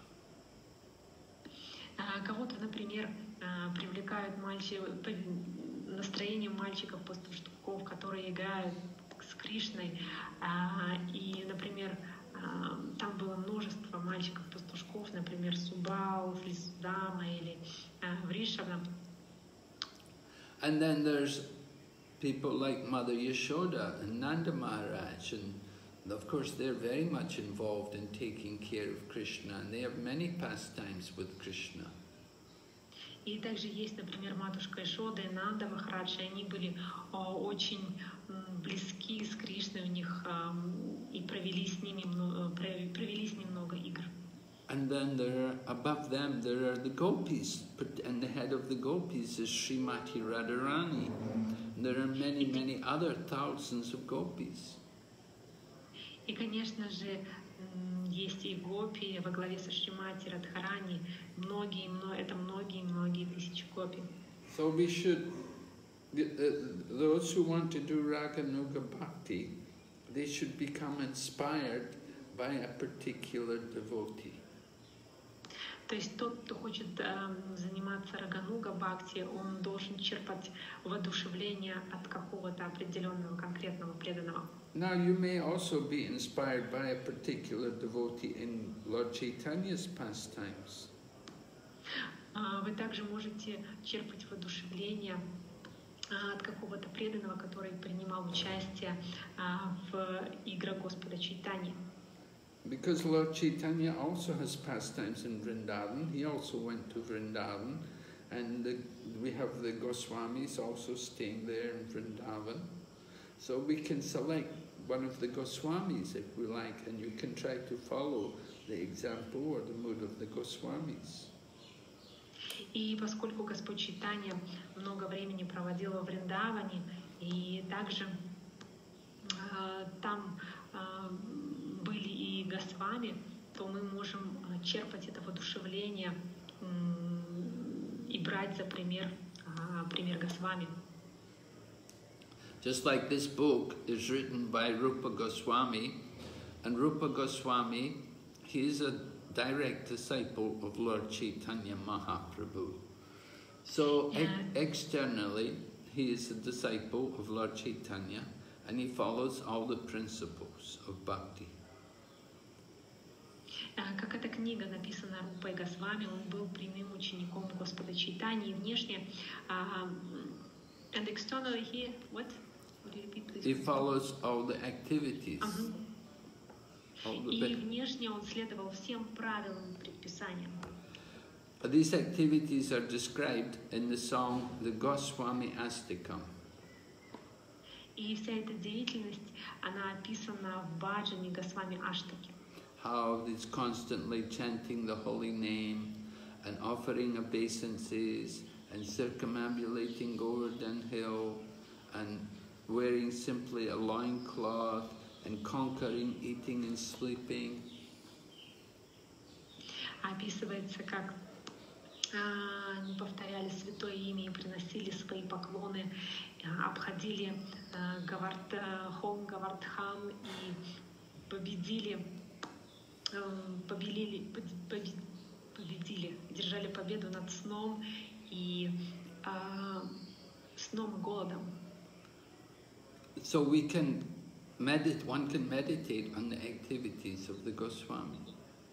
Кого-то, например, привлекают мальчи... настроение мальчиков-пастушков, которые играют с Кришной. И, например, там было множество мальчиков-пастушков, например, Субал, Слисудама или Вришабна. And then there's people like Mother Yashoda and Nanda Maharaj, and of course they're very much involved in taking care of Krishna, and they have many pastimes with Krishna. И также есть, например, матушка Ишода и Нанда Махарадж, они были очень близки с Кришной, у них и провели с ними провели с ним много игр. And then there are, above them there are the gopis, and the head of the gopis is Srimati Radharani. There are many, many other thousands of gopis. И, конечно же, есть и гопи во главе со Шримати Радхарани, многие, это многие-многие тысячи гопи. So we should, those who want to do Raganuga Bhakti, they should become inspired by a particular devotee. То есть тот, кто хочет э, заниматься Рагануга Бхакти, он должен черпать воодушевление от какого-то определенного конкретного преданного. Now you may also be inspired by a particular devotee in Lord Chaitanya's pastimes. Uh, вы также можете черпать воодушевление uh, от какого-то преданного, который принимал участие uh, в играх Господа Чайтаньи. Because Lord Chaitanya also has pastimes in Vrindavan, he also went to Vrindavan, And the, we have the Goswamis also staying there in Vrindavan. So we can select one of the Goswamis if we like, and you can try to follow the example or the mood of the Goswamis. И поскольку Господь Чайтанья много времени проводил во Вриндаване, и также э, там э, были и Госвами, то мы можем черпать это воодушевление э, и брать за пример, э, пример Госвами. Just like this book is written by Rupa Goswami, and Rupa Goswami, he is a direct disciple of Lord Chaitanya Mahaprabhu. So yeah. ex externally, he is a disciple of Lord Chaitanya, and he follows all the principles of bhakti. Как эта книга написана Рупой Госвами, он был прямым учеником Господа Чайтаньи, и внешне, uh, and externally he, what? Would you repeat, please? He follows all the activities. Uh-huh. all the И внешне он следовал всем правилам и предписаниям. But these activities are described in the song The Goswami Astakam. И вся эта деятельность, она описана в баджане Госвами Аштаки. How he's constantly chanting the holy name and offering obeisances and circumambulating Govardhan Hill and wearing simply a loincloth and conquering, eating and sleeping. Описывается, как а, они повторяли святое имя и приносили свои поклоны, а, обходили а, Гавард, а, холм Гавардхан и победили, а, победили, победили, победили, держали победу над сном и а, сном и голодом. So we can medit one can meditate on the activities of the Goswamis.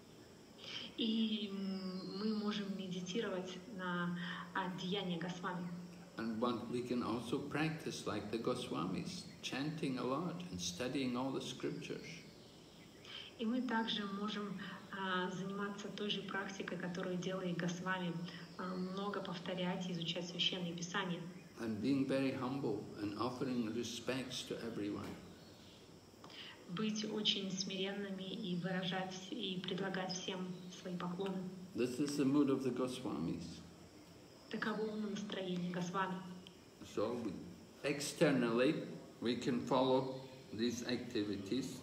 И мы можем медитировать на деяния Госвами. And one, we can also practice like the Goswamis, chanting a lot and studying all the scriptures. И мы также можем а, заниматься той же практикой, которую делает Госвами, а, много повторять и изучать священные писания. And being very humble and offering respects to everyone. Быть очень смиренными и выражать и предлагать всем свои поклоны. This is the mood of the Goswamis. Таково настроение Госвами. So we, externally, we can follow these activities.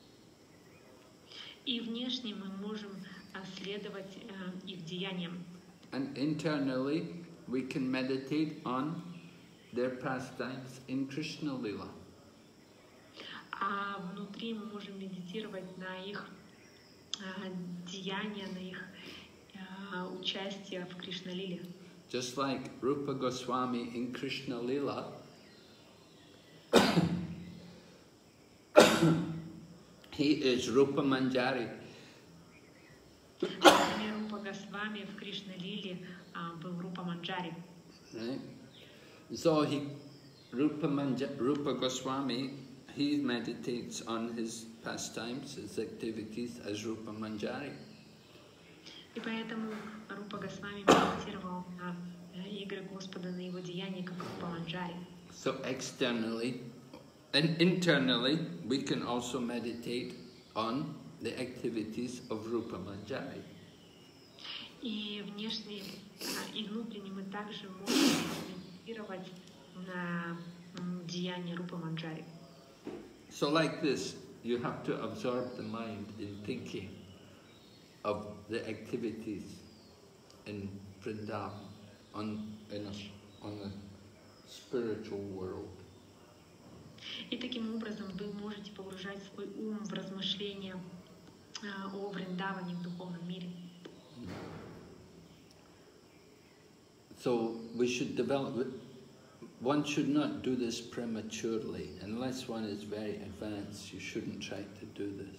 И внешне мы можем следовать э, их деяниям. And internally, we can meditate on their pastimes in Krishna Lila. А внутри мы можем медитировать на их э, деяния, на их э, участие в Кришна-лиле. Just like Rupa Goswami in Krishna Lila, he is Rupa Manjari. Например, Рупа Госвами в Кришна-лиле э, был Рупа Манджари. Right? So he, Rupa, Manja, Rupa Goswami, he meditates on his pastimes, his activities as Rupa Manjari. И поэтому Рупа Госвами медитировал на игры Господа, на его деяния, как Рупа Манджари. So externally and internally, we can also meditate on the activities of Rupa Manjari. И внешне, и внутренне мы также можем медитировать на деяния Рупа Манджари. So like this, you have to absorb the mind in thinking of the activities in Vrindavan, on, in a, on the spiritual world. И таким образом вы можете погружать свой ум в размышления о Вриндаване в духовном мире. So we should develop, one should not do this prematurely. Unless one is very advanced, you shouldn't try to do this.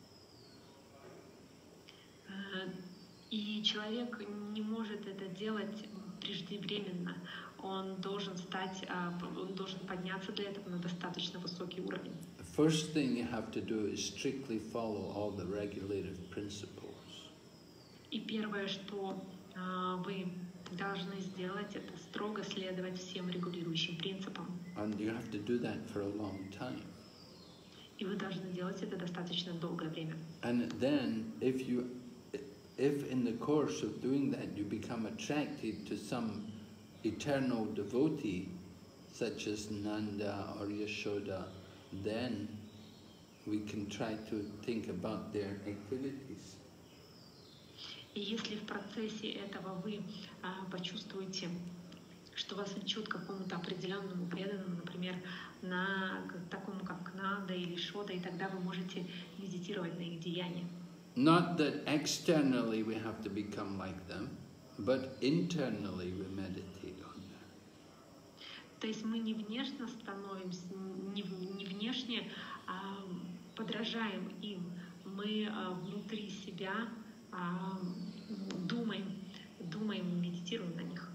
И человек не может это делать преждевременно. Он должен стать, он должен подняться для этого на достаточно высокий уровень. The first thing you have to do is strictly follow all the regulative principles. И первое, что вы, когда должны сделать это, строго следовать всем регулирующим принципам. And you have to do that for a long time. И вы должны делать это достаточно долгое время. And then, if you, if in the course of doing that you become attracted to some eternal devotee, such as Nanda or Yashoda, then we can try to think about their activities. И если в процессе этого вы а, почувствуете, что вас влечет к какому-то определенному преданному, например, на к такому как Нанда или Шода, и тогда вы можете медитировать на их деяния. Not that externally we have to become like them, but internally we meditate on them. То есть мы не внешне становимся, не, не внешне а, подражаем им, мы а, внутри себя а, думаем, думаем, медитируем на них.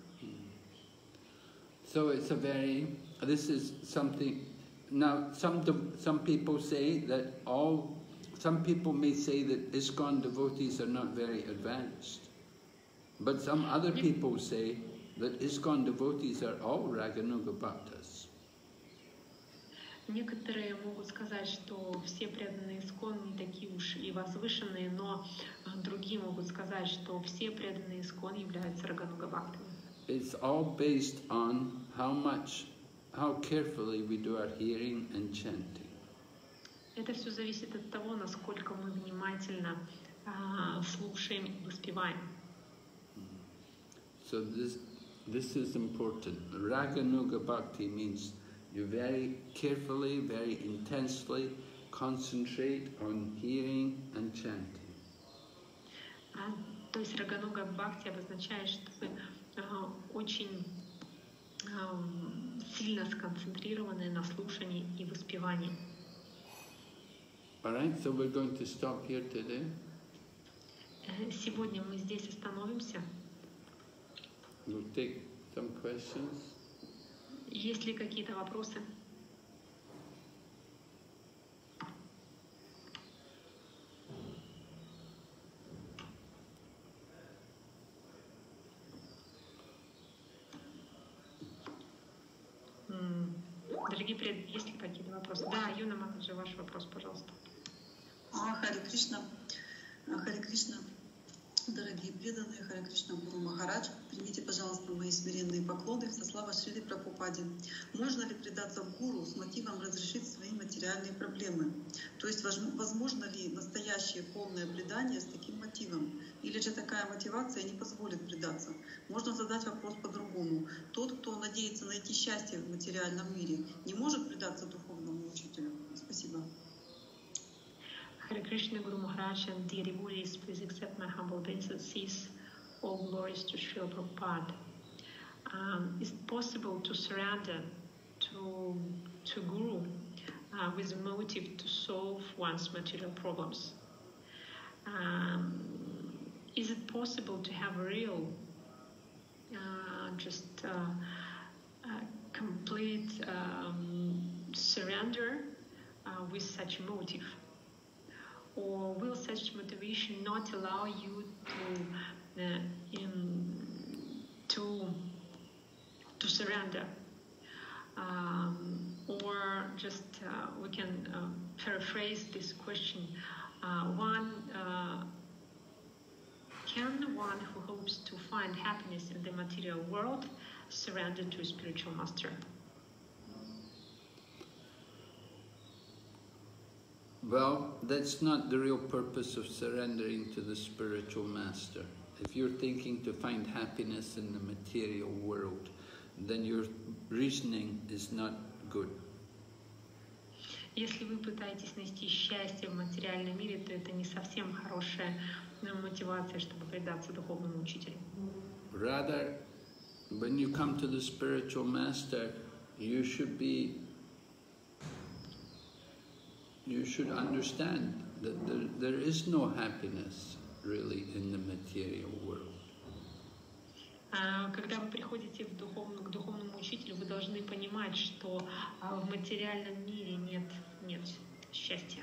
So it's a very, this is something, now some, some people say that all, some people may say that ISKCON devotees are not very advanced. But some other people say that ISKCON devotees are all Raganuga Bhaktas. Некоторые могут сказать, что все преданные ИСККОН не такие уж и возвышенные, но другие могут сказать, что все преданные ИСККОН являются Рагануга Бхактами. It's all based on how much, how carefully we do our hearing and chanting. Это все зависит от того, насколько мы внимательно а, слушаем и воспеваем. So this, this is important. Raganuga Bhakti means you very carefully, very intensely concentrate on hearing and chanting. А, то есть Рагануга Бхакти обозначает, что вы а, очень а, сильно сконцентрированы на слушании и воспевании. All right, so we're going to stop here today. Сегодня мы здесь остановимся. We'll take some questions. Есть ли какие-то вопросы? Дорогие преданные, есть ли какие-то вопросы? Да, Юна Матаджи, ваш вопрос, пожалуйста. Харе Кришна, Харе Кришна, дорогие преданные, Харе Кришна Гуру Махарадж, примите, пожалуйста, мои смиренные поклоны со славой Шрили Прабхупаде. Можно ли предаться Гуру с мотивом разрешить свои материальные проблемы? То есть, возможно ли настоящее полное предание с таким мотивом? Или же такая мотивация не позволит предаться? Можно задать вопрос по-другому. Тот, кто надеется найти счастье в материальном мире, не может предаться духовному учителю? Спасибо. Hare Krishna Guru Maharaj and dear devotees, please accept my humble obeisances. All glories to Srila Prabhupada. Um, is it possible to surrender to, to Guru uh, with a motive to solve one's material problems? Um, is it possible to have a real, uh, just uh, uh, complete um, surrender uh, with such a motive? Or will such motivation not allow you to uh, in, to to surrender? Um, or just uh, we can uh, paraphrase this question: uh, one, uh, can one who hopes to find happiness in the material world surrender to a spiritual master? Well, that's not the real purpose of surrendering to the spiritual master. If you're thinking to find happiness in the material world, then your reasoning is not good. Если вы пытаетесь найти счастье в материальном мире, то это не совсем хорошая мотивация, чтобы предаться духовному учителю. Rather, when you come to the spiritual master, you should be You should understand that there, there is no happiness really in the material world. Когда вы приходите в духовную, к духовному учителю, вы должны понимать, что в материальном мире нет, нет счастья.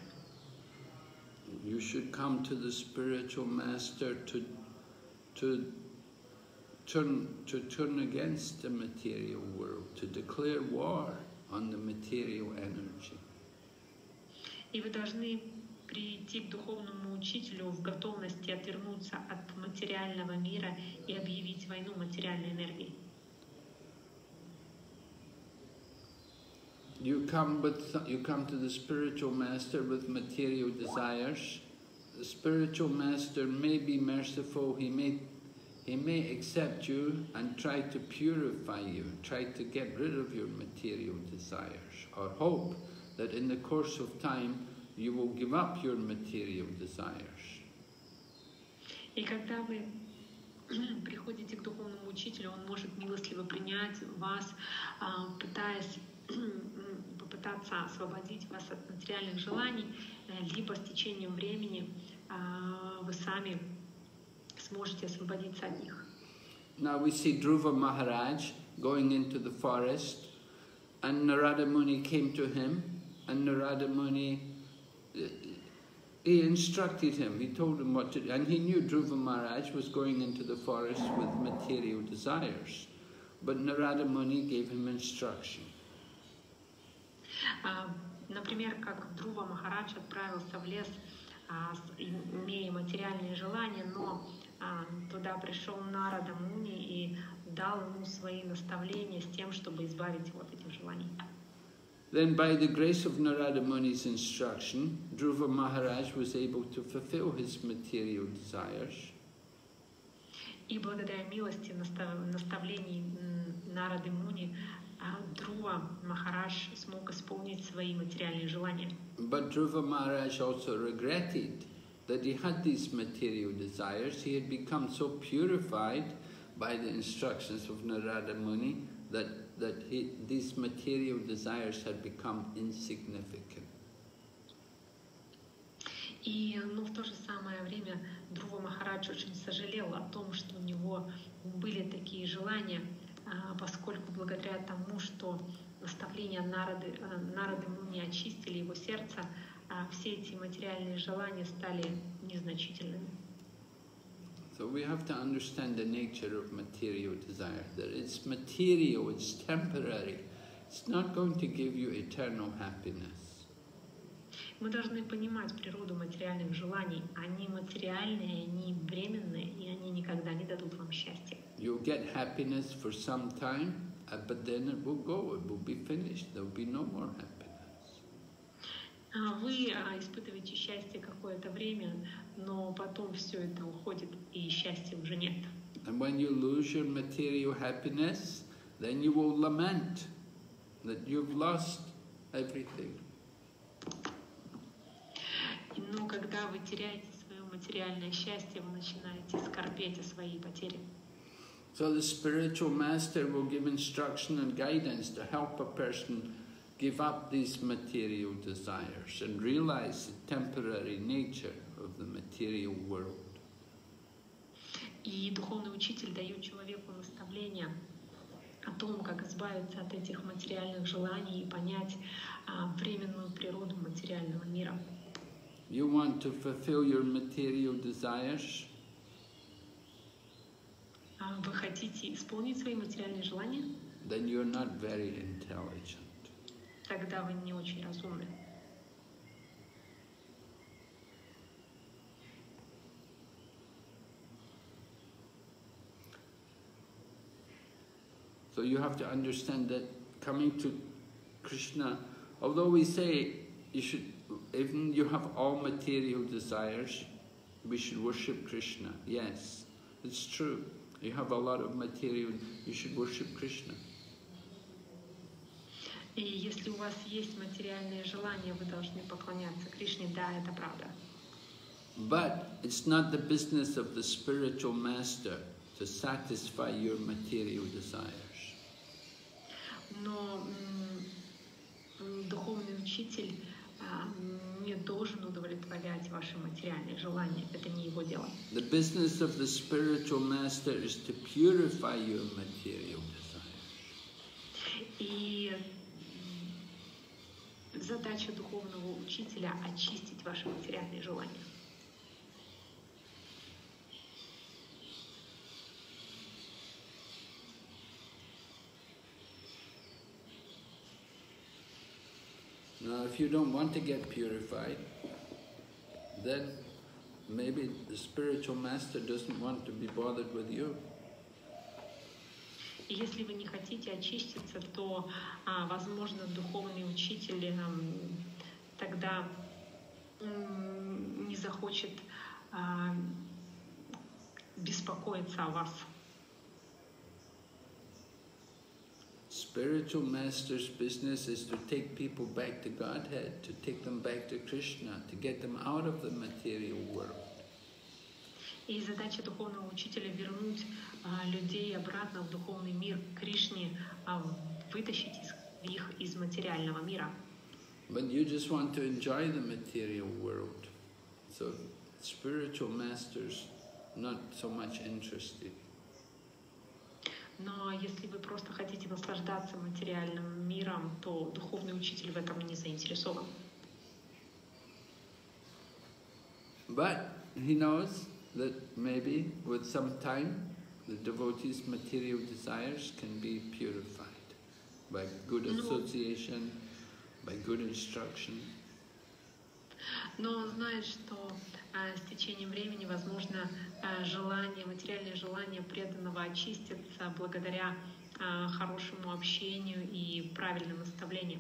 You should come to the spiritual master to, to turn, to turn against the material world, to declare war on the material energy. И вы должны прийти к духовному учителю в готовности отвернуться от материального мира и объявить войну материальной энергии. You come with, you come to the spiritual master with material desires. The spiritual master may be merciful. He may, he may accept you and try to purify you, try to get rid of your material desires, or hope that in the course of time you will give up your material desires. И когда вы приходите к духовному учителю, он может милостливо принять вас, пытаясь попытаться освободить вас от материальных желаний, либо с течением времени вы сами сможете освободиться от них. Now we see Dhruva Maharaj going into the forest, and Narada Muni came to him, and Narada Muni, he instructed him, he told him what to do, and he knew Dhruva Maharaj was going into the forest with material desires, but Narada Muni gave him instruction. Например, как Dhruva Махарадж отправился в лес, имея материальные желания, но туда пришел Нарада Муни и дал ему свои наставления с тем, чтобы избавить его от этих желаний. Then by the grace of Narada Muni's instruction, Dhruva Maharaj was able to fulfill his material desires. И благодаря милости наставлений Нарады Муни, Dhruva Maharaj смог исполнить свои материальные желания. But Dhruva Maharaj also regretted that he had these material desires. He had become so purified by the instructions of Narada Muni that, that he, these material desires had become insignificant. И, но в то же самое время Dhruva Maharaj очень сожалел о том, что у него были такие желания, поскольку благодаря тому, что наставления Нарады, Нарады Муни очистили его сердце, все эти материальные желания стали незначительными. So we have to understand the nature of material desire, that it's material, it's temporary, it's not going to give you eternal happiness. Мы должны понимать природу материальных желаний. Они материальные, они временные, и они никогда не дадут вам счастья. You'll get happiness for some time, but then it will go, it will be finished, there will be no more happiness. Вы испытываете счастье какое-то время, но потом все это уходит, и счастья уже нет. And when you lose your material happiness, then you will lament that you've lost everything. Но когда вы теряете свое материальное счастье, вы начинаете скорбеть о своей потере. So the spiritual master will give instruction and guidance to help a person give up these material desires and realize the temporary nature of the material world. И духовный учитель дает человеку наставления о том, как избавиться от этих материальных желаний и понять а, временную природу материального мира. You want to fulfill your material desires? Вы хотите исполнить свои материальные желания? Then you're not very intelligent. Тогда вы не очень разумны. So you have to understand that coming to Krishna, although we say you should, even you have all material desires, we should worship Krishna. Yes, it's true. You have a lot of material, you should worship Krishna. И если у вас есть материальные желания, вы должны поклоняться Кришне. Да, это правда. But it's not the business of the spiritual master to satisfy your material desires. Но м, духовный учитель а, не должен удовлетворять ваши материальные желания. Это не его дело. The business of the spiritual master is to purify your material desires. И задача духовного учителя — очистить ваши материальные желания. if you don't want to get purified, then maybe the spiritual master doesn't want to be bothered with you. И если вы не хотите очиститься, то, а, возможно, духовный учитель м, тогда м, не захочет а, беспокоиться о вас. Spiritual master's business is to take people back to Godhead, to take them back to Krishna, to get them out of the material world. И задача духовного учителя вернуть а, людей обратно в духовный мир, к Кришне, а, вытащить из, их из материального мира. But you just want to enjoy the material world. So spiritual masters not so much interested. Но если вы просто хотите наслаждаться материальным миром, то духовный учитель в этом не заинтересован. But he knows that maybe with some time the devotees' material desires can be purified by good association, by good instruction. Но он знает, что а, с течением времени, возможно, а, желание, материальное желание преданного очистится благодаря а, хорошему общению и правильным наставлениям.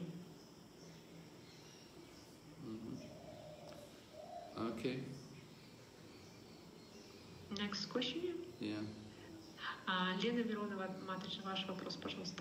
Mm-hmm. Okay. Next question. Yeah. А, Лена Миронова, Матаджи, ваш вопрос, пожалуйста.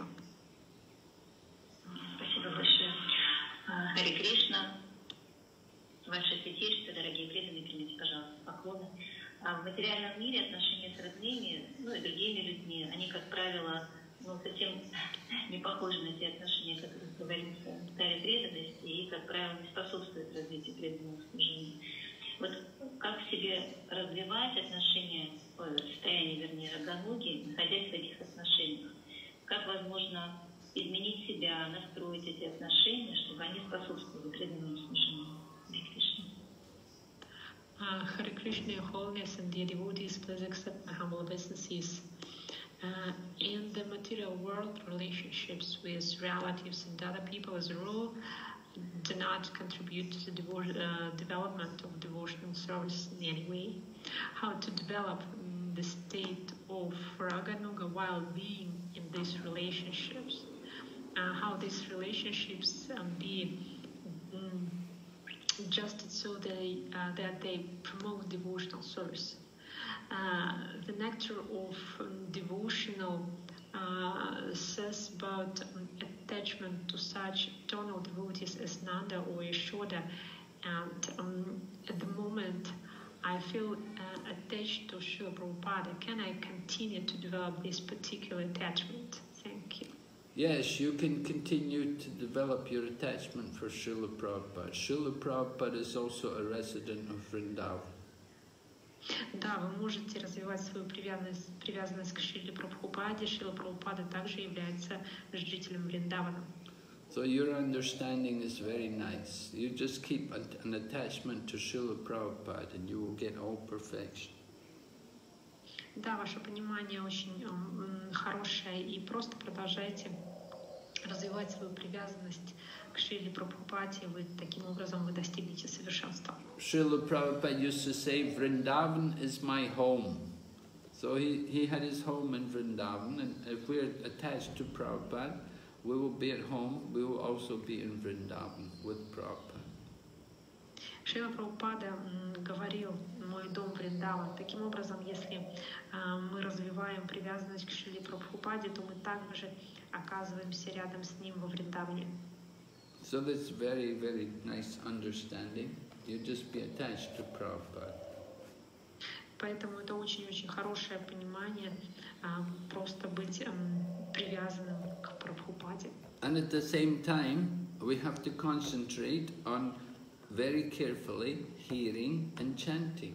Спасибо большое. Харе Кришна. Ваше святейшество, дорогие преданные, примите, пожалуйста, поклоны. А в материальном мире отношения с родными, ну и другими людьми, они, как правило, ну, совсем не похожи на те отношения, о которых говорится в таре преданности, и, как правило, не способствуют развитию преданного служения. Вот как в себе развивать отношения, состояние, вернее, рагануги, находясь в этих отношениях? Как возможно изменить себя, настроить эти отношения, чтобы они способствовали преданному служению? Uh, Hare Krishna, Your Holiness, and dear devotees, please accept my humble obeisances. Uh, in the material world, relationships with relatives and other people, as a rule, do not contribute to the devo uh, development of devotional service in any way. How to develop um, the state of Raganuga while being in these relationships? Uh, how these relationships um, be um, adjusted so they, uh, that they promote devotional service. Uh, the nectar of um, devotional uh, says about um, attachment to such eternal devotees as Nanda or Yashoda, and um, at the moment I feel uh, attached to Srila Prabhupada. Can I continue to develop this particular attachment? Thank you. Yes, you can continue to develop your attachment for Srila Prabhupada. Srila Prabhupada is also a resident of Vrindavan. Да, вы можете развивать свою привязанность, привязанность к Шриле Прабхупаде. Шрила Прабхупада также является жителем Вриндавана. So your understanding is very nice. You just keep an attachment to Srila Prabhupada and you will get all perfection. Да, ваше понимание очень м, хорошее, и просто продолжайте развивать свою привязанность к Шриле Прабхупаде. Вы таким образом вы достигнете совершенства. Srila Prabhupada used to say, Vrindavan is my home. So he, he had his home in Vrindavan, and if we're attached to Prabhupada, we will be at home, we will also be in Vrindavan with Prabhupada. Шрила Прабхупада говорил, мой дом Вриндаван. Таким образом, если э, мы развиваем привязанность к Шриле Прабхупаде, то мы также оказываемся рядом с ним во Вриндаване. So that's very, very nice understanding. You just be attached to Prabhupada. Поэтому это очень-очень хорошее понимание, э, просто быть э, привязанным к Прабхупаде. And at the same time, we have to concentrate on very carefully hearing and chanting.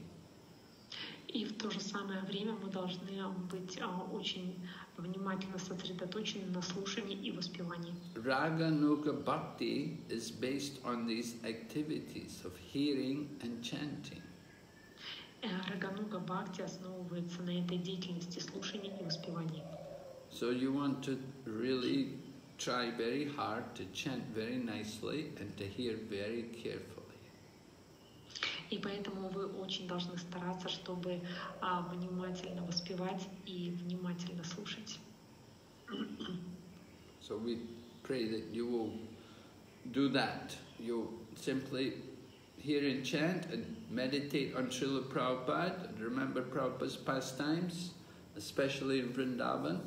И в то же самое время мы должны быть а, очень внимательно сосредоточены на слушании и воспевании. Raganuga Bhakti is based on these activities of hearing and chanting. Рагануга Бхакти основывается на этой деятельности слушания и воспевания. So you want to really try very hard to chant very nicely and to hear very carefully. И поэтому вы очень должны стараться, чтобы а, внимательно воспевать и внимательно слушать. So we pray that you will do that. You'll simply hear and chant and meditate on Srila Prabhupada and remember Prabhupada's pastimes, especially in Vrindavan.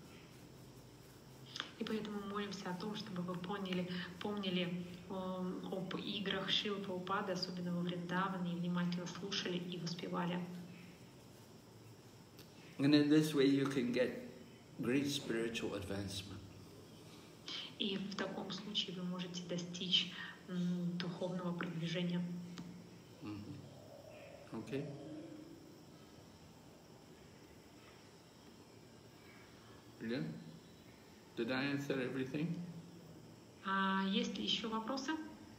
И поэтому молимся о том, чтобы вы поняли, помнили э, об играх Шрилы Прабхупады, особенно во Вриндаване, и внимательно слушали и воспевали. And in this way you can get great spiritual advancement. И в таком случае вы можете достичь м, духовного продвижения. Mm-hmm. Okay? Yeah? Did I answer everything? А есть ли еще вопросы?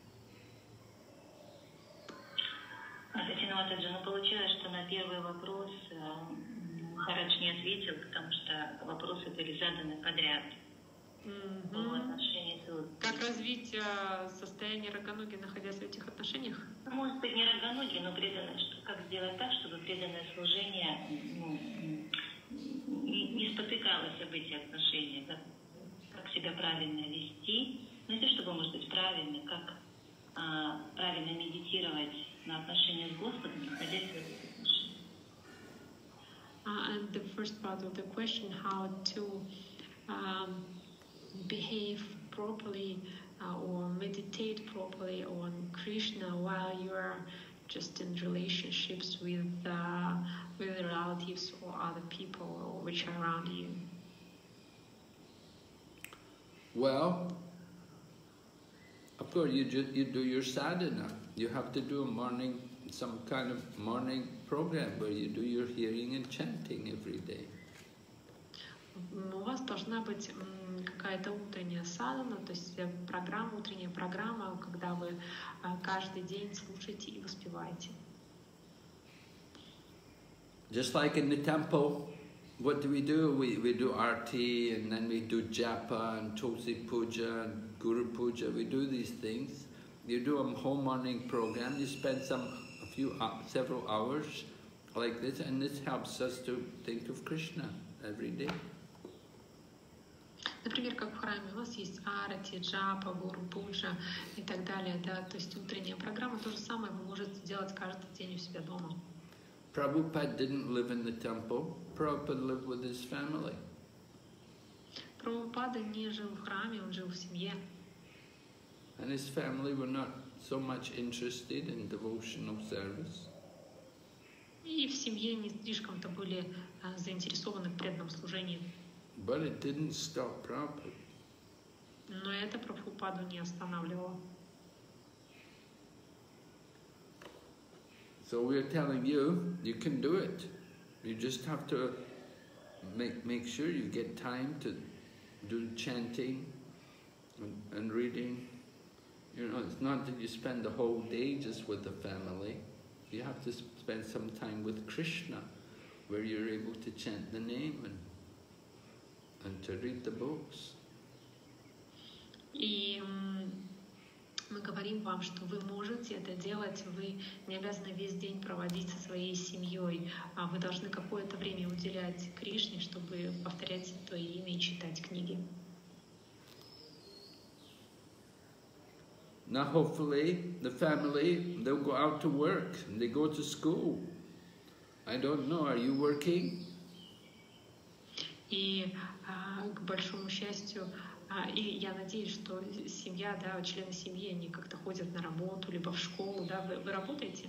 Татьяна Матаджи, ну получилось, что на первый вопрос Махарадж не ответил, потому что вопросы были заданы подряд. Mm-hmm. В отношении суд. Как развить а, состояние Рагануги, находясь в этих отношениях? Может быть, не Рагануги, но преданное, что, как сделать так, чтобы преданное служение ну, не, не спотыкалось об эти отношения, как, как себя правильно вести, ну и чтобы, может быть, правильно, как а, правильно медитировать на отношения с Господом, находясь в этих отношениях. Uh, and the first part of the question, how to um, behave properly uh, or meditate properly on Krishna while you are just in relationships with uh, with relatives or other people which are around you. Well, of course, you just you do your sadhana. You have to do a morning, some kind of morning program where you do your hearing and chanting every day. У вас должна быть м, какая-то утренняя садхана, то есть программа, утренняя программа, когда вы а, каждый день слушаете и воспеваете. Just like in the temple, what do we do? We, we do arti and then we do japa and tulsi puja and guru puja. We do these things. You do a whole morning program. You spend some a few uh, several hours like this, and this helps us to think of Krishna every day. Например, как в храме у нас есть арати, джапа, гуру пуджа и так далее, да, то есть утренняя программа, то же самое вы можете делать каждый день у себя дома. Prabhupada didn't live in the temple. Prabhupada lived with his family. Прабхупада не жил в храме, он жил в семье. And his family were not so much interested in devotional service. И в семье не слишком-то были а, заинтересованы в преданном служении. But it didn't stop Prabhupada. Но это Прабхупаду не останавливало. So we're telling you, you can do it. You just have to make, make sure you get time to do chanting and, and reading. You know, it's not that you spend the whole day just with the family. You have to spend some time with Krishna, where you're able to chant the name and, and to read the books. И мы говорим вам, что вы можете это делать, вы не обязаны весь день проводить со своей семьей, а вы должны какое-то время уделять Кришне, чтобы повторять Твое имя и читать книги. Now hopefully the family, they'll go out to work, and they go to school. I don't know, are you working? И а, к большому счастью, а, и я надеюсь, что семья, да, члены семьи, они как-то ходят на работу, либо в школу, да, вы, вы работаете?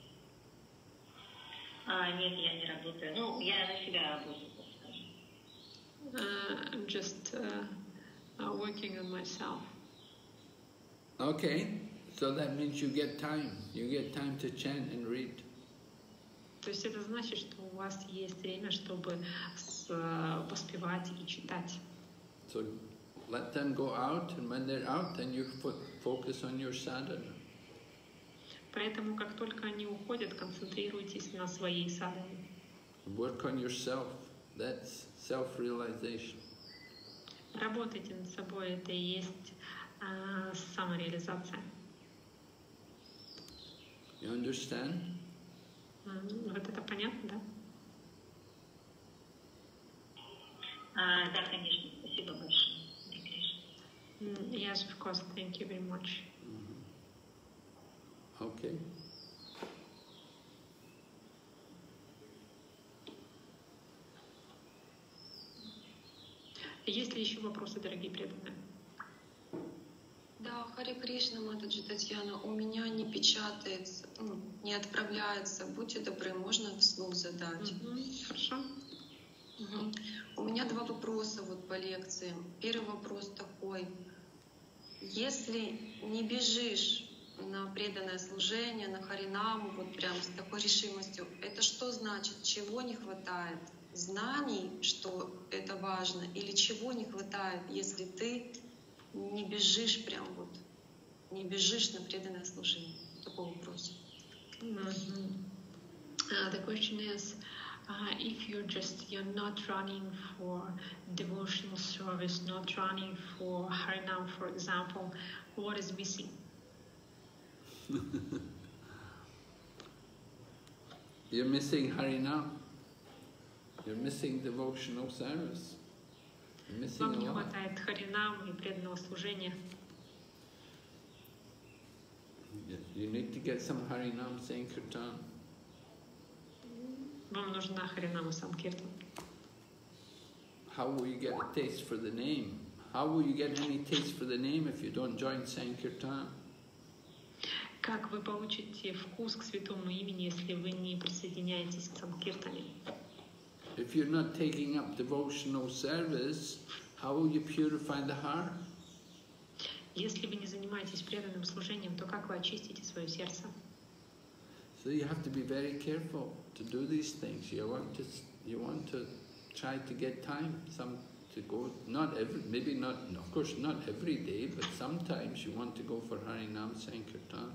А, нет, я не работаю. Ну, я на себя работаю, так скажем. Uh, I'm just uh, uh, working on myself. Okay, so that means you get time. You get time to chant and read. То есть это значит, что у вас есть время, чтобы с, uh, воспевать и читать. So let them go out, and when they're out, then you fo focus on your sadhana. Поэтому, как только они уходят, концентрируйтесь на своей садхане. Work on yourself. That's self-realization. Работайте над собой, это и есть а, самореализация. You understand? М, Вот это понятно, да? А, да, конечно, спасибо большое. Харе Кришна. М, Yes, of course, thank you very much. Okay. Есть ли еще вопросы, дорогие преданные? Да, Харе Кришна, Матаджи Татьяна, у меня не печатается, ну, не отправляется. Будьте добры, можно вслух задать? Мгм, Хорошо. Мгм. У меня два вопроса вот по лекции. Первый вопрос такой. Если не бежишь на преданное служение, на Харинаму, вот прям с такой решимостью, это что значит? Чего не хватает? Знаний, что это важно, или чего не хватает, если ты не бежишь прям вот, не бежишь на преданное служение? Такой вопрос. Mhm. Uh, the question is, uh, if you're just you're not running for devotional service, not running for Harinam, for example, what is missing? You're missing Harinam. You're missing devotional service. You're missing Вам a не lot. хватает Харинама и преданного служения. Yes, you need to get some Harinam Sankirtan. Вам нужна Харинама Санкиртан. How will you get a taste for the name? How will you get any taste for the name if you don't join Sankirtan? Как вы получите вкус к святому имени, если вы не присоединяетесь к Санкиртане? If you're not taking up devotional service, how will you purify the heart? Если вы не занимаетесь преданным служением, то как вы очистите свое сердце? So you have to be very careful to do these things. You want to, you want to try to get time, some to go. Not every, maybe not. Of course, not every day, but sometimes you want to go for Harinam Sankirtan.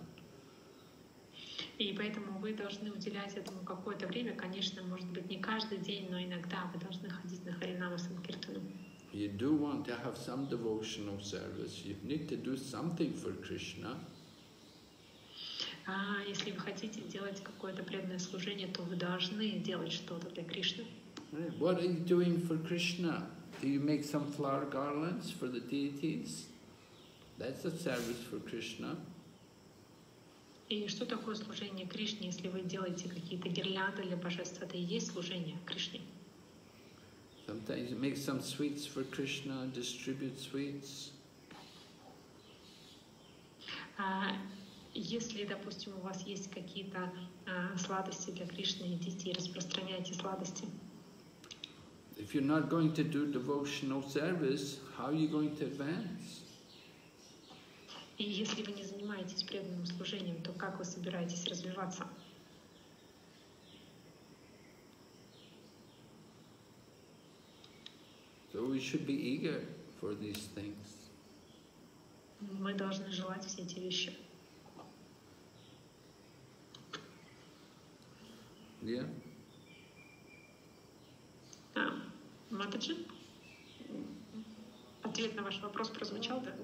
И поэтому вы должны уделять этому какое-то время. Конечно, может быть, не каждый день, но иногда вы должны ходить на Харинама Санкиртану. You do want to have some devotional service. You need to do something for Krishna. А если вы хотите делать какое-то преданное служение, то вы должны делать что-то для Кришны. Right. What are you doing for Krishna? Do you make some flower garlands for the deities? That's a service for Krishna. И что такое служение Кришне, если вы делаете какие-то гирлянды для божества? Это и есть служение Кришне. Sometimes you make some sweets for Krishna, distribute sweets. А если, допустим, у вас есть какие-то а, сладости для Кришны, идите и распространяйте сладости. If you're not going to do devotional service, how are you going to advance? И если вы не занимаетесь преданным служением, то как вы собираетесь развиваться? So we should be eager for these things. Мы должны желать все эти вещи. Yeah? А, Матаджи? Ответ на ваш вопрос прозвучал, да?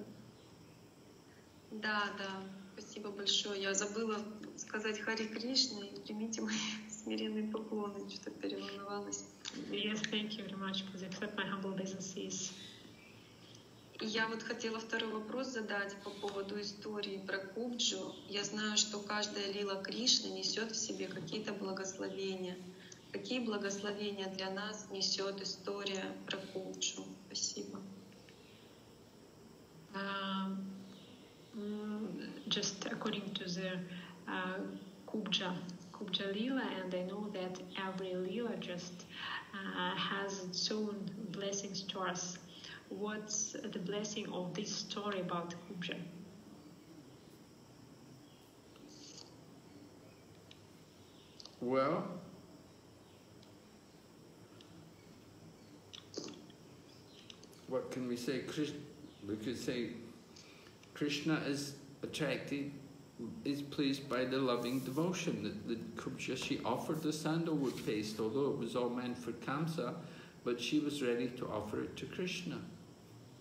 Да, да, спасибо большое. Я забыла сказать Харе Кришна и примите мои смиренные поклоны, что-то переволновалась. Yes, thank you very much. Please accept my humble obeisances. И я вот хотела второй вопрос задать по поводу истории про Кубджу. Я знаю, что каждая лила Кришны несет в себе какие-то благословения. Какие благословения для нас несет история про Кубджу? Спасибо. Um, just according to the uh, Kubja, Kubja Lila, and I know that every Lila just uh, has its own blessings to us. What's the blessing of this story about Kubja? Well, what can we say? Krishna, we could say Krishna is attracted, is pleased by the loving devotion. That the Kubja, she offered the sandalwood paste, although it was all meant for Kamsa, but she was ready to offer it to Krishna.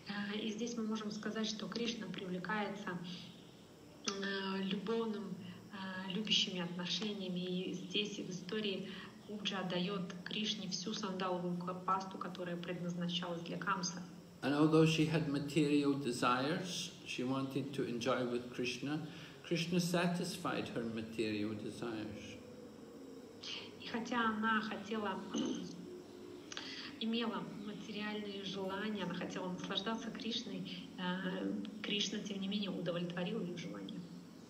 И здесь мы можем сказать, что Кришна привлекается любовным, любящими отношениями. И здесь в истории Куджа дает Кришне всю сандаловую пасту, которая предназначалась для Камса. And although she had material desires, she wanted to enjoy with Krishna, Krishna satisfied her material desires. И хотя она хотела, имела материальные желания, она хотела наслаждаться Кришной, Кришна, тем не менее, удовлетворил ее желания.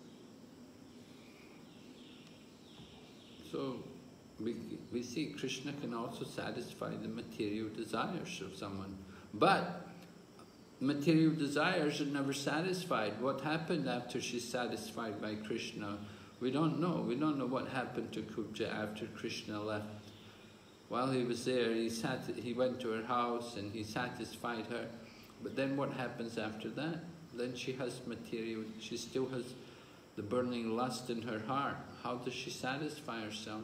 So we, we see Krishna can also satisfy the material desires of someone. But material desires are never satisfied. What happened after she's satisfied by Krishna? We don't know. We don't know what happened to Kubja after Krishna left. While he was there, he, sat, he went to her house and he satisfied her. But then what happens after that? Then she has material, she still has the burning lust in her heart. How does she satisfy herself?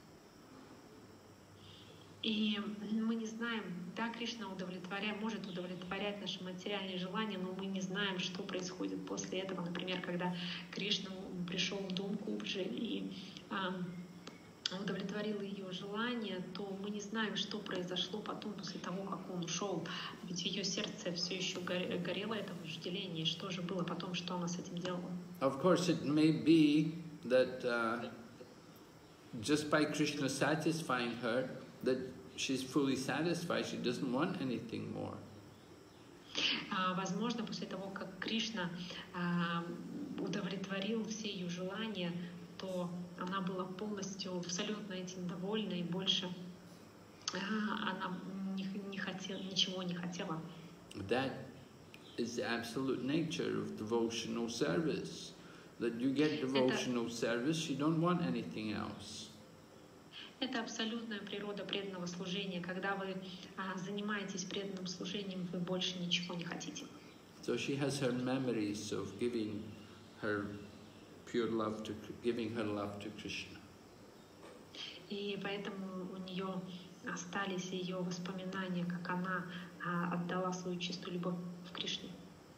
И мы не знаем, да, Кришна удовлетворяет, может удовлетворять наши материальные желания, но мы не знаем, что происходит после этого. Например, когда Кришна пришел в дом Кубджи и а, удовлетворил ее желания, то мы не знаем, что произошло потом, после того, как он ушел. Ведь в ее сердце все еще горело это вожделение. Что же было потом, что она с этим делала? Of course, it may be that uh, just by Krishna satisfying her, that she's fully satisfied, she doesn't want anything more. Возможно, после того, как Кришна удовлетворил все ее желания, то она была полностью, абсолютно этим довольна, и больше она не, не хотела, ничего не хотела. That is the absolute nature of devotional service. That you get devotional service, you don't want anything else. Это абсолютная природа преданного служения. Когда вы а, занимаетесь преданным служением, вы больше ничего не хотите. So she has her memories of giving her pure love to giving her love to Krishna. И поэтому у нее остались ее воспоминания, как она а, отдала свою чистую любовь в Кришне.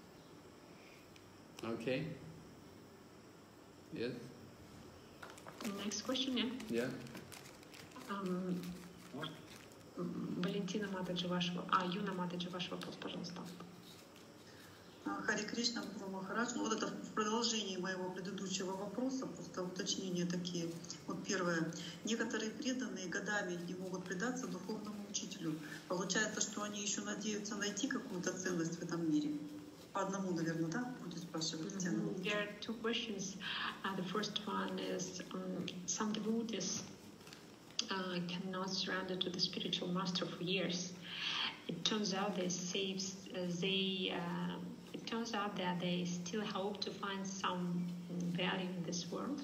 Okay. Yes. Next question, yeah. Yeah. Um, Валентина Матаджи, ваш, а, Юна Матаджи, ваш вопрос, пожалуйста. Хари Кришна, Гуру Махарадж. Ну вот это в продолжении моего предыдущего вопроса, просто уточнения такие. Вот первое. Некоторые преданные годами не могут предаться духовному учителю. Получается, что они еще надеются найти какую-то ценность в этом мире. По одному, наверное, да? Будет спрашивать. Mm-hmm. There are two questions. Uh, the first one is um, some devotees Uh, cannot surrender to the spiritual master for years. It turns out they save, uh, they. Uh, it turns out that they still hope to find some value in this world.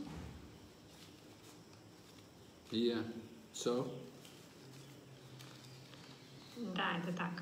Yeah. So. Да, это так.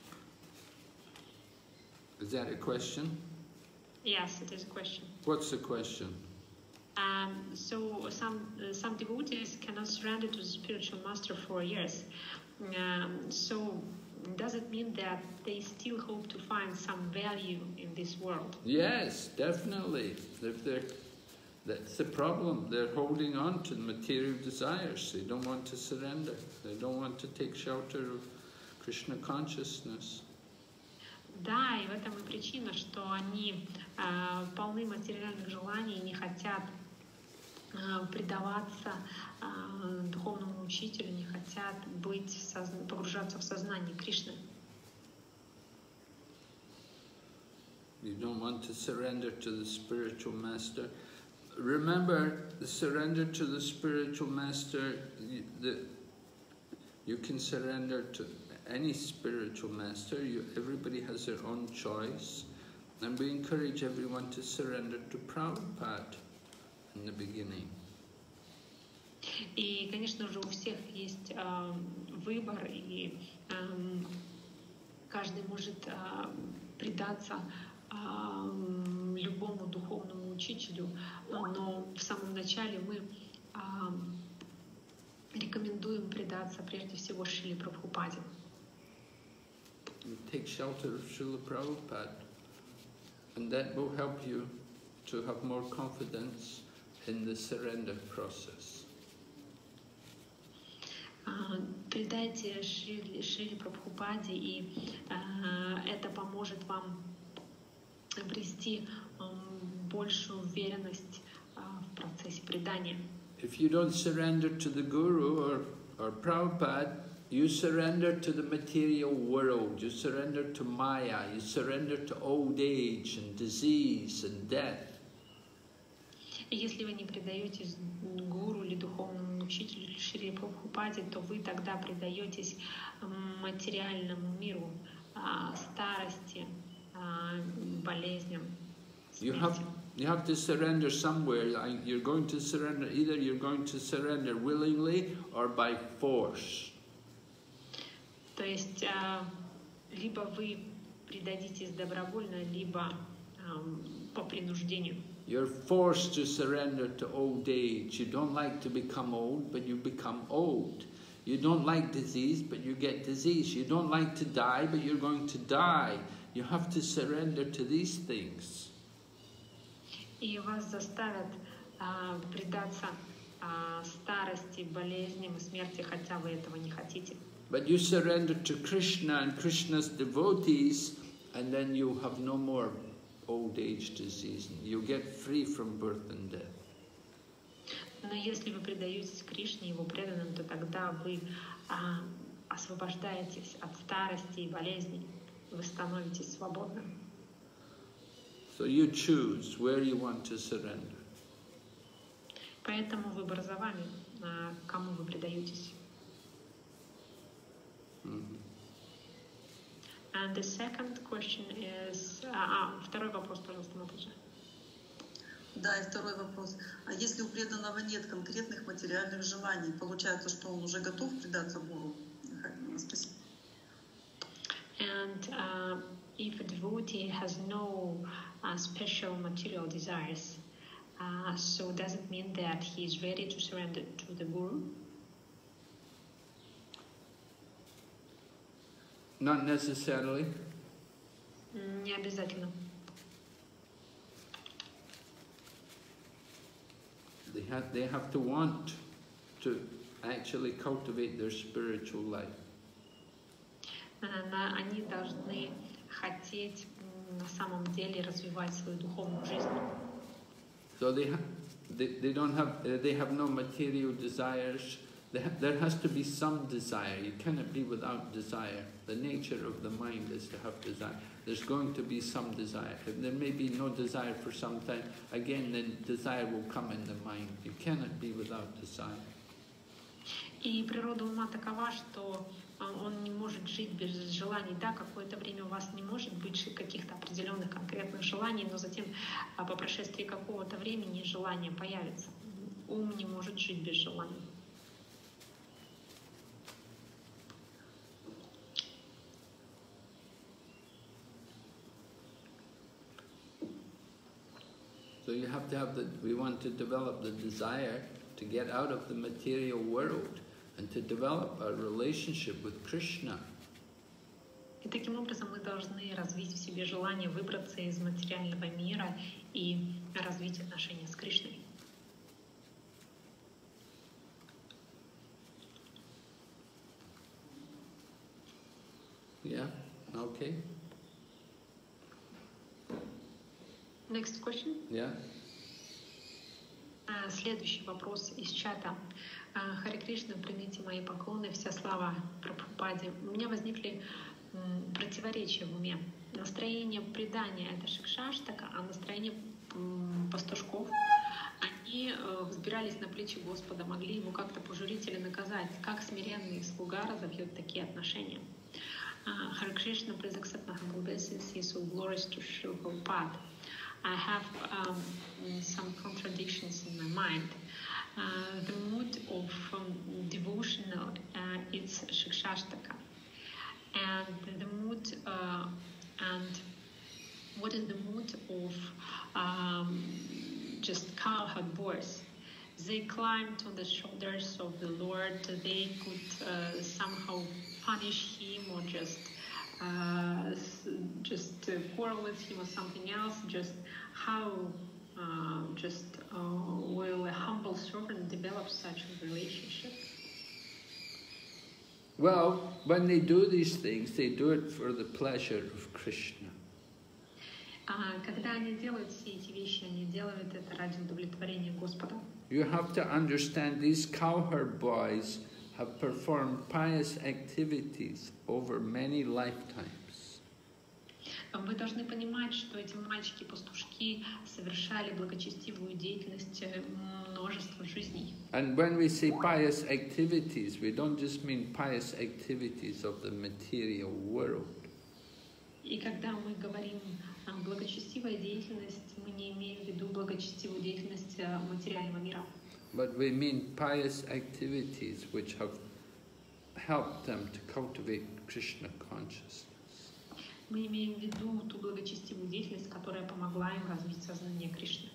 Is that a question? Yes, it is a question. What's the question? Um, so some uh, some devotees cannot surrender to the spiritual master for years. Um, so does it mean that they still hope to find some value in this world? Yes, definitely. If they're, that's the problem. They're holding on to material desires. They don't want to surrender. They don't want to take shelter of Krishna consciousness. Да, и в этом и причина, что они э, полны материальных желаний и не хотят предаваться э, духовному учителю, не хотят быть, созна... погружаться в сознание Кришны. You don't want to surrender to the spiritual master. Remember, the surrender to the spiritual master, you, the, you can surrender to any spiritual master. You, everybody has their own choice. And we encourage everyone to surrender to Prabhupada in the beginning. И, конечно же, у всех есть э, выбор, и э, каждый может э, предаться э, любому духовному учителю, но в самом начале мы э, рекомендуем предаться прежде всего Шриле Прабхупаде. You take shelter of Srila Prabhupada, and that will help you to have more confidence in the surrender process. Передайте Шриле, Шриле Прабхупаде, и uh, это поможет вам обрести um, большую уверенность uh, в процессе предания. If you don't surrender to the Guru or, or Prabhupada, you surrender to the material world, you surrender to Maya, you surrender to old age and disease and death. И если вы не предаетесь гуру или духовному учителю Шри Прабхупаде, то вы тогда предаетесь материальному миру, старости, болезням, You have, you have to surrender somewhere. You're going to surrender, either you're going to surrender willingly or by force. То есть либо вы предадитесь добровольно, либо по принуждению. You're forced to surrender to old age. You don't like to become old, but you become old. You don't like disease, but you get disease. You don't like to die, but you're going to die. You have to surrender to these things. И вас заставят а, предаться а, старости, болезням и смерти, хотя вы этого не хотите. But you surrender to Krishna and Krishna's devotees, and then you have no more old age disease. You get free from birth and death. Но если вы предаетесь Кришне, Его преданным, то тогда вы а, освобождаетесь от старости и болезней. Вы становитесь свободным. So you choose where you want to surrender. Поэтому выбор за вами, а, кому вы предаетесь. Mm-hmm. And the second question is... А, второй вопрос, пожалуйста, Матаджи. Да, и второй вопрос. А если у преданного нет конкретных материальных желаний, получается, что он уже готов предаться Гуру? Спасибо. And uh, if a devotee has no uh, special material desires, uh, so does it mean that he is ready to surrender to the Guru? Not necessarily. Не обязательно. They have, they have to want to actually cultivate their spiritual life. Они должны хотеть на самом деле развивать свою духовную жизнь. So they, ha they, they don't have, uh, they have no material desires. They ha there has to be some desire. You cannot be without desire. The nature of the mind is to have desire. There's going to be some desire. If there may be no desire for some time, again, then desire will come in the mind. You cannot be without desire. И природа ума такова, что он не может жить без желаний. Да, какое-то время у вас не может быть каких-то определенных конкретных желаний, но затем по прошествии какого-то времени желание появится. Ум не может жить без желаний. So you have to have the, we want to develop the desire to get out of the material world and to develop a relationship with Krishna. И таким образом мы должны развить в себе желание выбраться из материального мира и развить отношения с Кришной. Yeah, okay. Next question. Yeah. Следующий вопрос из чата. Харе Кришна, примите мои поклоны, вся слава Прабхупаде. У меня возникли противоречия в уме. Настроение предания — это шикшаштака, а настроение пастушков, они взбирались на плечи Господа, могли его как-то пожурить или наказать. Как смиренный слуга разовьет такие отношения? Харе Кришна, please accept my humble obeisances, so glorious to Srila Prabhupada. I have um, some contradictions in my mind. Uh, the mood of um, devotional, uh, it's shikshashtaka. And the mood, uh, and what is the mood of um, just cowherd boys? They climbed on the shoulders of the Lord. They could uh, somehow punish him or just uh, s- just uh, quarrel with him or something else. Just how uh, just uh, will a humble servant develop such a relationship? Well, when they do these things, they do it for the pleasure of Krishna. А когда они делают все эти вещи, они делают это ради удовлетворения Господа. You have to understand these cowherd boys have performed pious activities over many lifetimes. Вы должны понимать, что эти мальчики-пастушки совершали благочестивую деятельность э, множество жизней. And when we say pious activities, we don't just mean pious activities of the material world. И когда мы говорим о благочестивой деятельности, мы не имеем в виду благочестивую деятельность э, материального мира. But we mean pious activities which have helped them to cultivate Krishna consciousness. Мы имеем в виду ту благочестивую деятельность, которая помогла им развить сознание Кришны.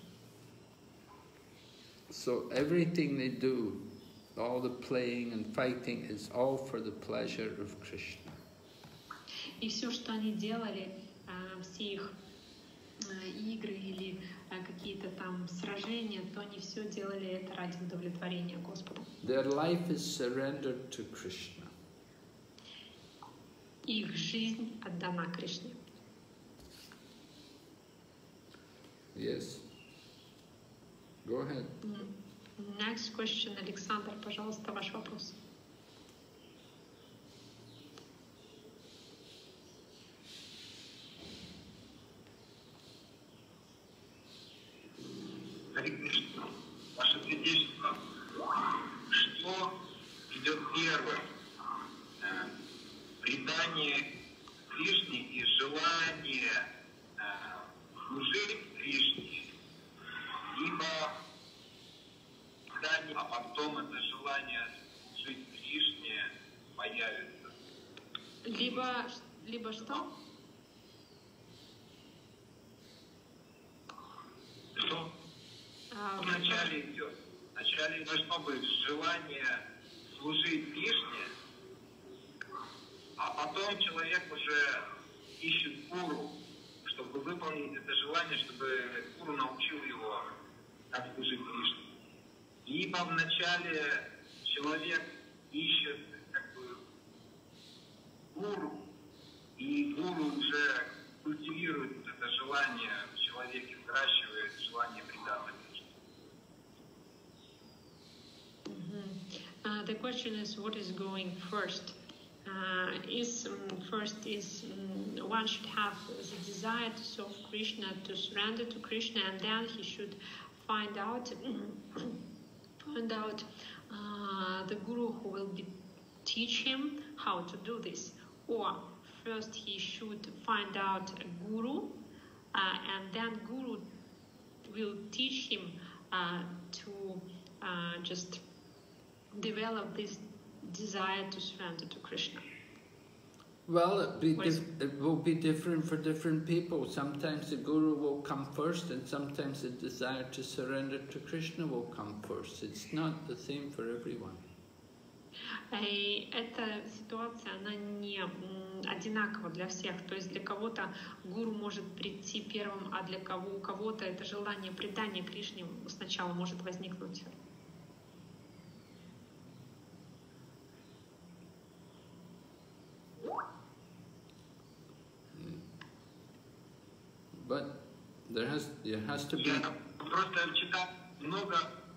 So everything they do, all the playing and fighting, is all for the pleasure of Krishna. И все, что они делали, э, все их э, игры или э, какие-то там сражения, то они все делали это ради удовлетворения Господа. Their life is surrendered to Krishna. Их жизнь отдана Кришне. Yes? Go ahead. М, Next question, Александр, пожалуйста, ваш вопрос. Харе Кришна, ваше свидетельство, что идет первым? Э, Предание Кришне и желание э, служить Кришне, либо предание, а потом это желание служить Кришне появится. Либо, либо что? Что А, вначале идет? Вначале должно быть желание служить Кришне, а потом человек уже ищет гуру, чтобы выполнить это желание, чтобы гуру научил его, как служить Кришне. Либо вначале человек ищет как бы гуру, и гуру уже культивирует вот это желание в человеке, выращивает желание предаться Кришне. Uh, the question is, what is going first? Uh, is um, first is um, one should have the desire to serve Krishna, to surrender to Krishna, and then he should find out find out uh, the guru who will be teach him how to do this. Or first he should find out a guru, uh, and then guru will teach him uh, to uh, just develop this desire to surrender to Krishna. Well, it, be What is- dif- it will be different for different people. Sometimes the guru will come first, and sometimes the desire to surrender to Krishna will come first. It's not the same for everyone. И эта ситуация, она не м, одинакова для всех. То есть для кого-то гуру может прийти первым, а для кого у кого-то это желание предания Кришне сначала может возникнуть. But there has there has to be. Я просто читал много.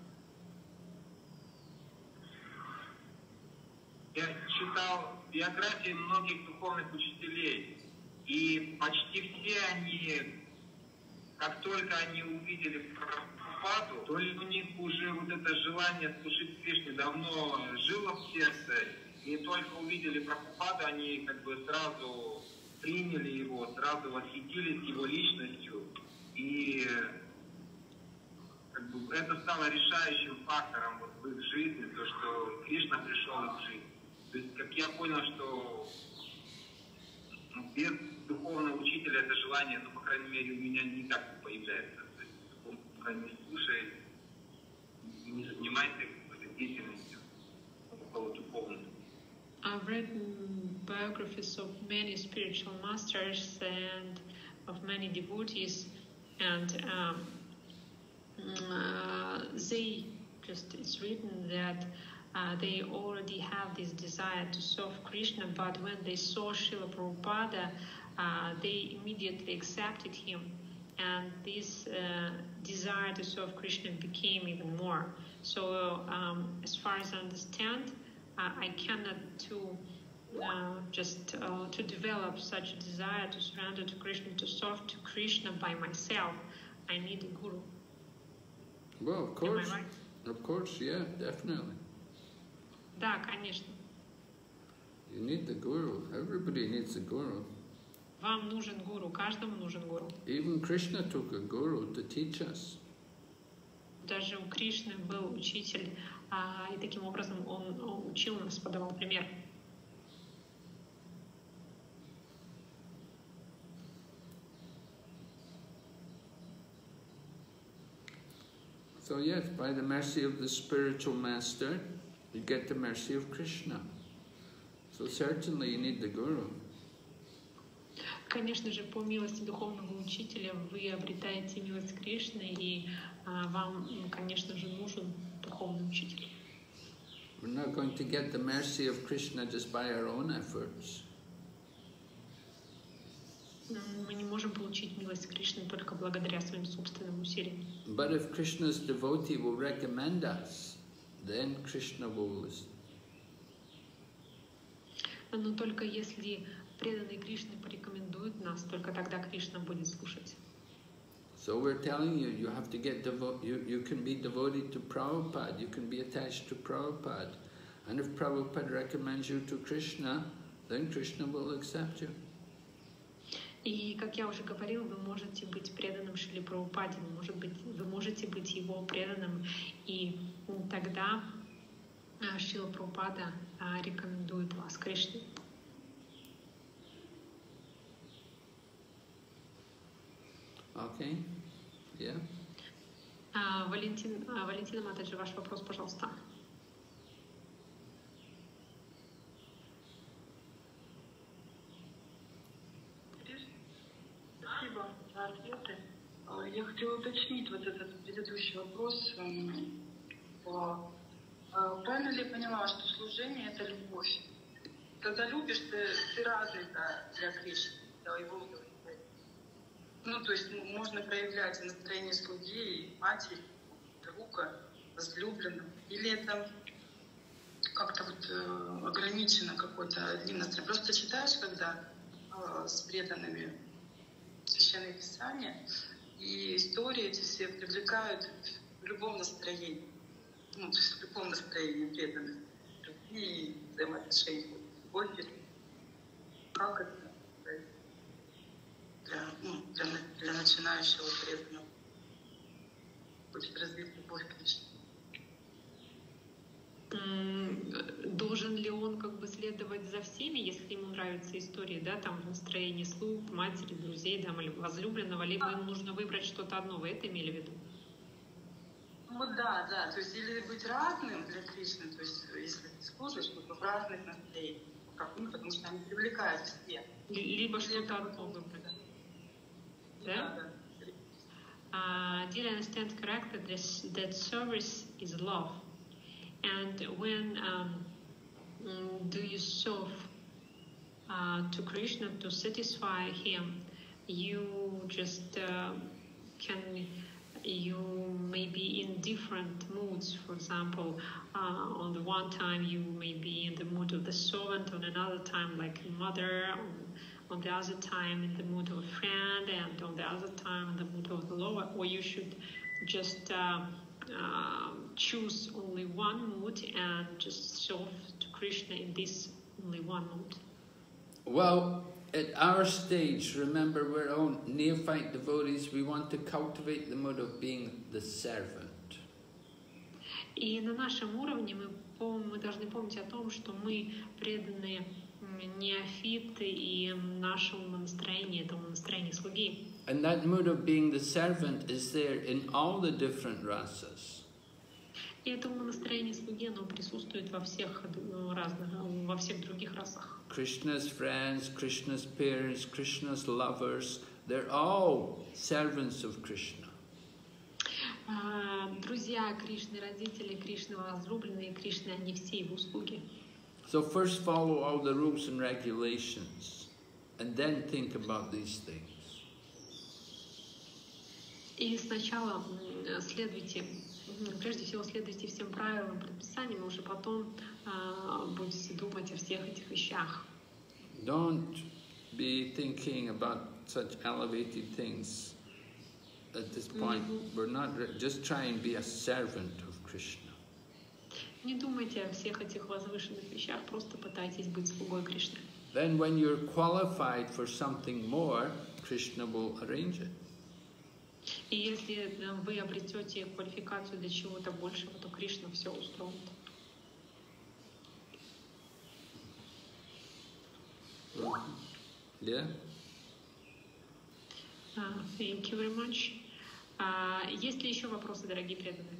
Я читал биографии многих духовных учителей, и почти все они, как только они увидели Прабхупаду, то ли у них уже вот это желание служить Кришне давно жило в сердце, и только увидели Прабхупаду, они как бы сразу приняли его, сразу восхитились его личностью, и как бы, это стало решающим фактором вот в их жизни, то, что Кришна пришел в их жизнь. То есть, как я понял, что ну, без духовного учителя это желание, ну, по крайней мере, у меня никак не появляется. То есть, он, по крайней мере, слушай, не занимайся какой-то деятельностью около духовной. I've read mm, biographies of many spiritual masters and of many devotees, and um, uh, they just, it's written that uh, they already have this desire to serve Krishna, but when they saw Srila Prabhupada, uh, they immediately accepted him, and this uh, desire to serve Krishna became even more. So um, as far as I understand, uh, I cannot to uh, just uh, to develop such a desire to surrender to Krishna, to serve to Krishna by myself. I need a guru. Well, of course. Am I right? Of course, yeah, definitely. Да, конечно. You need the guru. Everybody needs a guru. Вам нужен гуру, каждому нужен гуру. Even Krishna took a guru to teach us. Даже у Кришны был учитель, а, и таким образом он, он учил нас, подавал пример. So yes, by the mercy of the spiritual master, you get the mercy of Krishna. So certainly you need the guru. Конечно же, по милости духовного учителя вы обретаете милость Кришны, и а, вам, конечно же, нужен духовный учитель. We're not going to get the mercy of Krishna just by our own efforts. Мы не можем получить милость Кришны только благодаря своим собственным усилиям. But if Krishna's devotee will recommend us, then Krishna will listen. Но только если преданный Кришны порекомендует нас, только тогда Кришна будет слушать. So we're telling you, you have to get devo you, you can be devoted to Prabhupada, you can be attached to Prabhupada. And if Prabhupada recommends you to Krishna, then Krishna will accept you. И, как я уже говорила, вы можете быть преданным Шриле Прабхупаде, вы, может быть, вы можете быть его преданным, и тогда Шрила Прабхупада рекомендует вас Кришне. Okay? Yeah? А, Валентин, а, Валентина Матаджи, ваш вопрос, пожалуйста. Спасибо за ответы. Я хотела уточнить вот этот предыдущий вопрос. Правильно ли я поняла, что служение — это любовь? Когда любишь, ты, ты развит для Кришны, для его удовлетворения. Ну, то есть можно проявлять и настроение слуги, и матери, друга, возлюбленного. Или это как-то вот э, ограничено какой-то один настроение. Просто читаешь, когда э, с преданными Священное Писание, и истории эти все привлекают в любом настроении. Ну, то есть в любом настроении преданных. И взаимоотношений. Любовь. Как это? Для, ну, для, для начинающего преданного будет развить любовь к Кришне. Должен ли он как бы следовать за всеми, если ему нравятся истории, да, там в настроении слуг, матери, друзей, да, возлюбленного, либо ему нужно выбрать что-то одно, вы это имели в виду? Ну да, да, то есть или быть разным для Кришны, то есть если ты служишь, то в разных настроениях, ну, потому что они привлекают все. Либо что-то одно выбрать. Да? Uh, did I understand correctly that, this, that service is love? And when um, do you serve uh, to Krishna to satisfy him, you just uh, can, you may be in different moods. For example, uh, on the one time you may be in the mood of the servant, on another time like a mother, on, on the other time in the mood of a friend, and on the other time in the mood of the Lord, or you should just uh, uh, choose only one mood and just serve to Krishna in this only one mood. Well, at our stage, remember, we're all neophyte devotees, we want to cultivate the mood of being the servant. И на нашем уровне мы, мы должны помнить о том, что мы преданные неофиты, и наше умонастроение — это умонастроение слуги. And that mood of being the servant is there in all the different rasas. И это настроение слуги, оно присутствует во всех разных, во всех других расах. Krishna's friends, Krishna's parents, Krishna's lovers, they're all servants of Krishna. Друзья Кришны, родители Кришны, возлюбленные Кришны, они все его слуги. So first follow all the rules and regulations, and then think about these things. И сначала следуйте, прежде всего следуйте всем правилам, предписаниям, а уже потом uh, будете думать о всех этих вещах. Don't be thinking about such elevated things at this point. Mm-hmm. We're not, just try and be a servant of Krishna. Не думайте о всех этих возвышенных вещах, просто пытайтесь быть слугой Кришны. Then when you're qualified for something more, Krishna will arrange it. И если вы обретете квалификацию для чего-то большего, то Кришна все устроит. Yeah? Uh, thank you very much. Uh, есть ли еще вопросы, дорогие преданные?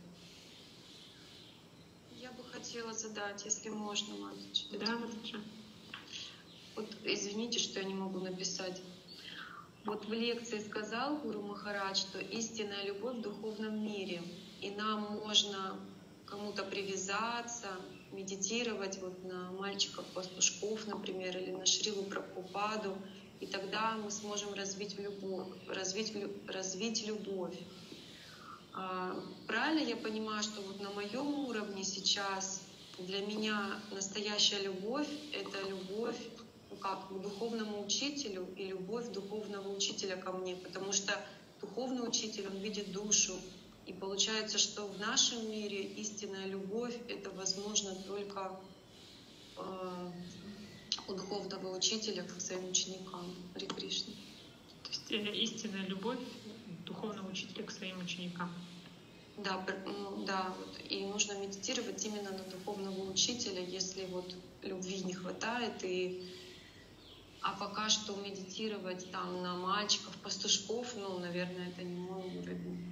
Я бы хотела задать, если можно, Маточка. Да, Маточка. Вот извините, что я не могу написать. Вот в лекции сказал Гуру Махарадж, что истинная любовь в духовном мире, и нам можно кому-то привязаться, медитировать вот на мальчиков-пастушков, например, или на Шрилу Прабхупаду, и тогда мы сможем развить любовь. Развить, развить любовь. А, правильно я понимаю, что вот на моем уровне сейчас для меня настоящая любовь — это любовь, ну как, к духовному учителю и любовь духовного учителя ко мне, потому что духовный учитель, он видит душу. И получается, что в нашем мире истинная любовь — это возможно только э, у духовного учителя к своим ученикам. Харе Кришна. То есть э, истинная любовь духовного учителя к своим ученикам. Да, ну, да, вот. И нужно медитировать именно на духовного учителя, если вот любви не хватает. И... А пока что медитировать там на мальчиков, пастушков, ну, наверное, это не мой уровень.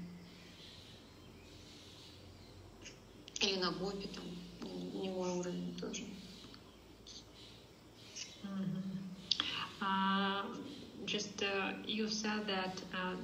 Или на гопи, там, не мой уровень тоже. Mm-hmm. uh, just uh, you said that uh,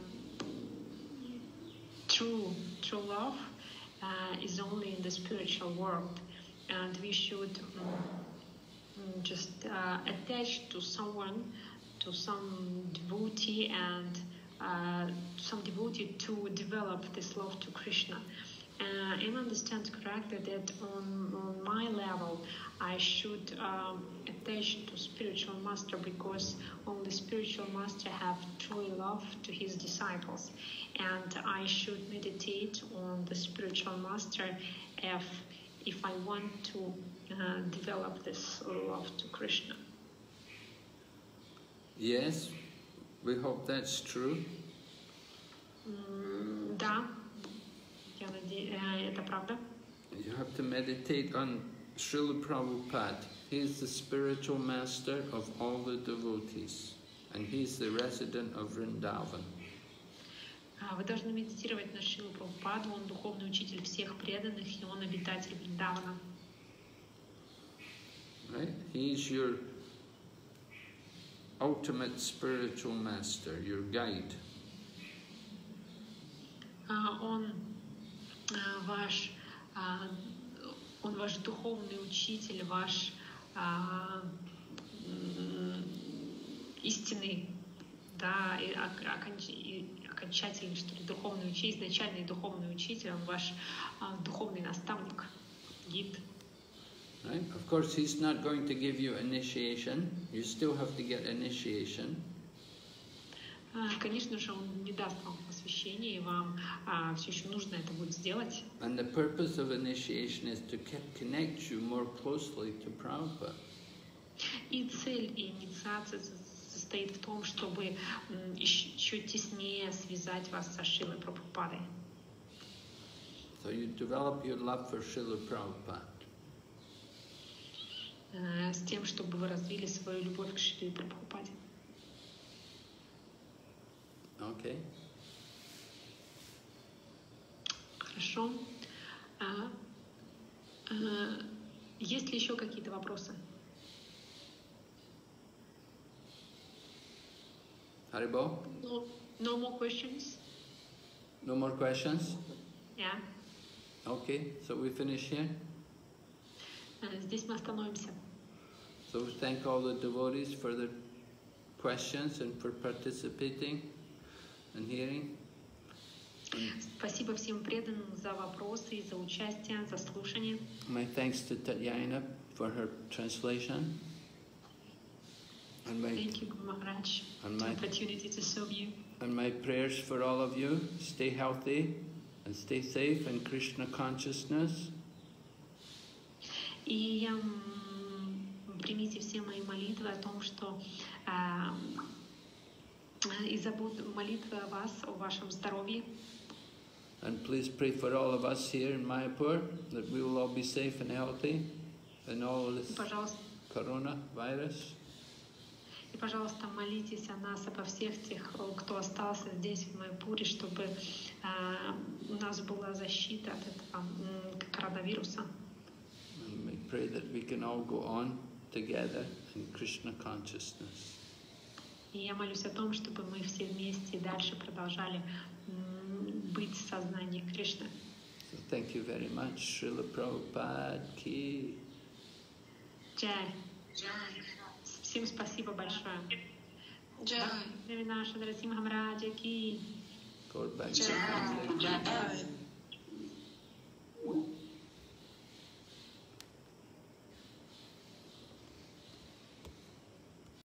true true love uh, is only in the spiritual world, and we should um, just uh, attach to someone, to some devotee, and uh, some devotee to develop this love to Krishna. Uh, and understand correctly that on, on my level I should um, attach to spiritual master, because only spiritual master have true love to his disciples, and I should meditate on the spiritual master if if I want to uh, develop this love to Krishna. Yes, we hope that's true. Mm, да. Я надеюсь, это правда. You have to meditate on Srila Prabhupada. He is the spiritual master of all the devotees, and he is the resident of Vrindavan. Вы должны медитировать на Шрилу Прабхупаду. Он духовный учитель всех преданных, и он обитатель Вриндавана. Right? He is your ultimate spiritual master, your guide. Он ваш, он ваш духовный учитель, ваш истинный, да, и окончательный, что ли, духовный учитель, изначальный духовный учитель, он ваш духовный наставник, гид. Right? Of course, he's not going to give you initiation. You still have to get initiation. Конечно же, он не даст вам посвящение, и вам а, все еще нужно это будет сделать. And the purpose of initiation is to connect you more closely to Prabhupada. И цель инициации состоит в том, чтобы еще теснее связать вас со Шрилой Прабхупадой. So you develop your love for Srila Prabhupada. С тем, чтобы вы развили свою любовь к Шриле Прабхупаде. Okay. Хорошо. Э, Есть ли еще какие-то вопросы? Haribo? No, no more questions? No more questions? Yeah. Okay, so we finish here. Э, Здесь мы остановимся. So we thank all the devotees for their questions and for participating and hearing. And Спасибо всем преданным за вопросы и за участие, за слушание. my thanks to Tatyana for her translation. And my, Thank you, Guru Maharaj, and for the my, opportunity to serve you. and my prayers for all of you. Stay healthy and stay safe in Krishna consciousness. И м, примите все мои молитвы о том, что а, и забуду молитвы о вас, о вашем здоровье. And please pray for all of us here in Mayapur, that we will all be safe and healthy in all this Пожалуйста, coronavirus. и, пожалуйста, молитесь о нас, обо всех тех, кто остался здесь, в Майпуре, чтобы а, у нас была защита от этого м, коронавируса. And we pray that we can all go on together in Krishna consciousness. И я молюсь о том, чтобы мы все вместе и дальше продолжали м, быть в сознании Кришны. So thank you very much, Srila Prabhupada ki. Джай. Всем спасибо большое. Джай. Наша Нарасимха Махараджа ки. Gaur Bhakti. Jai. Jai.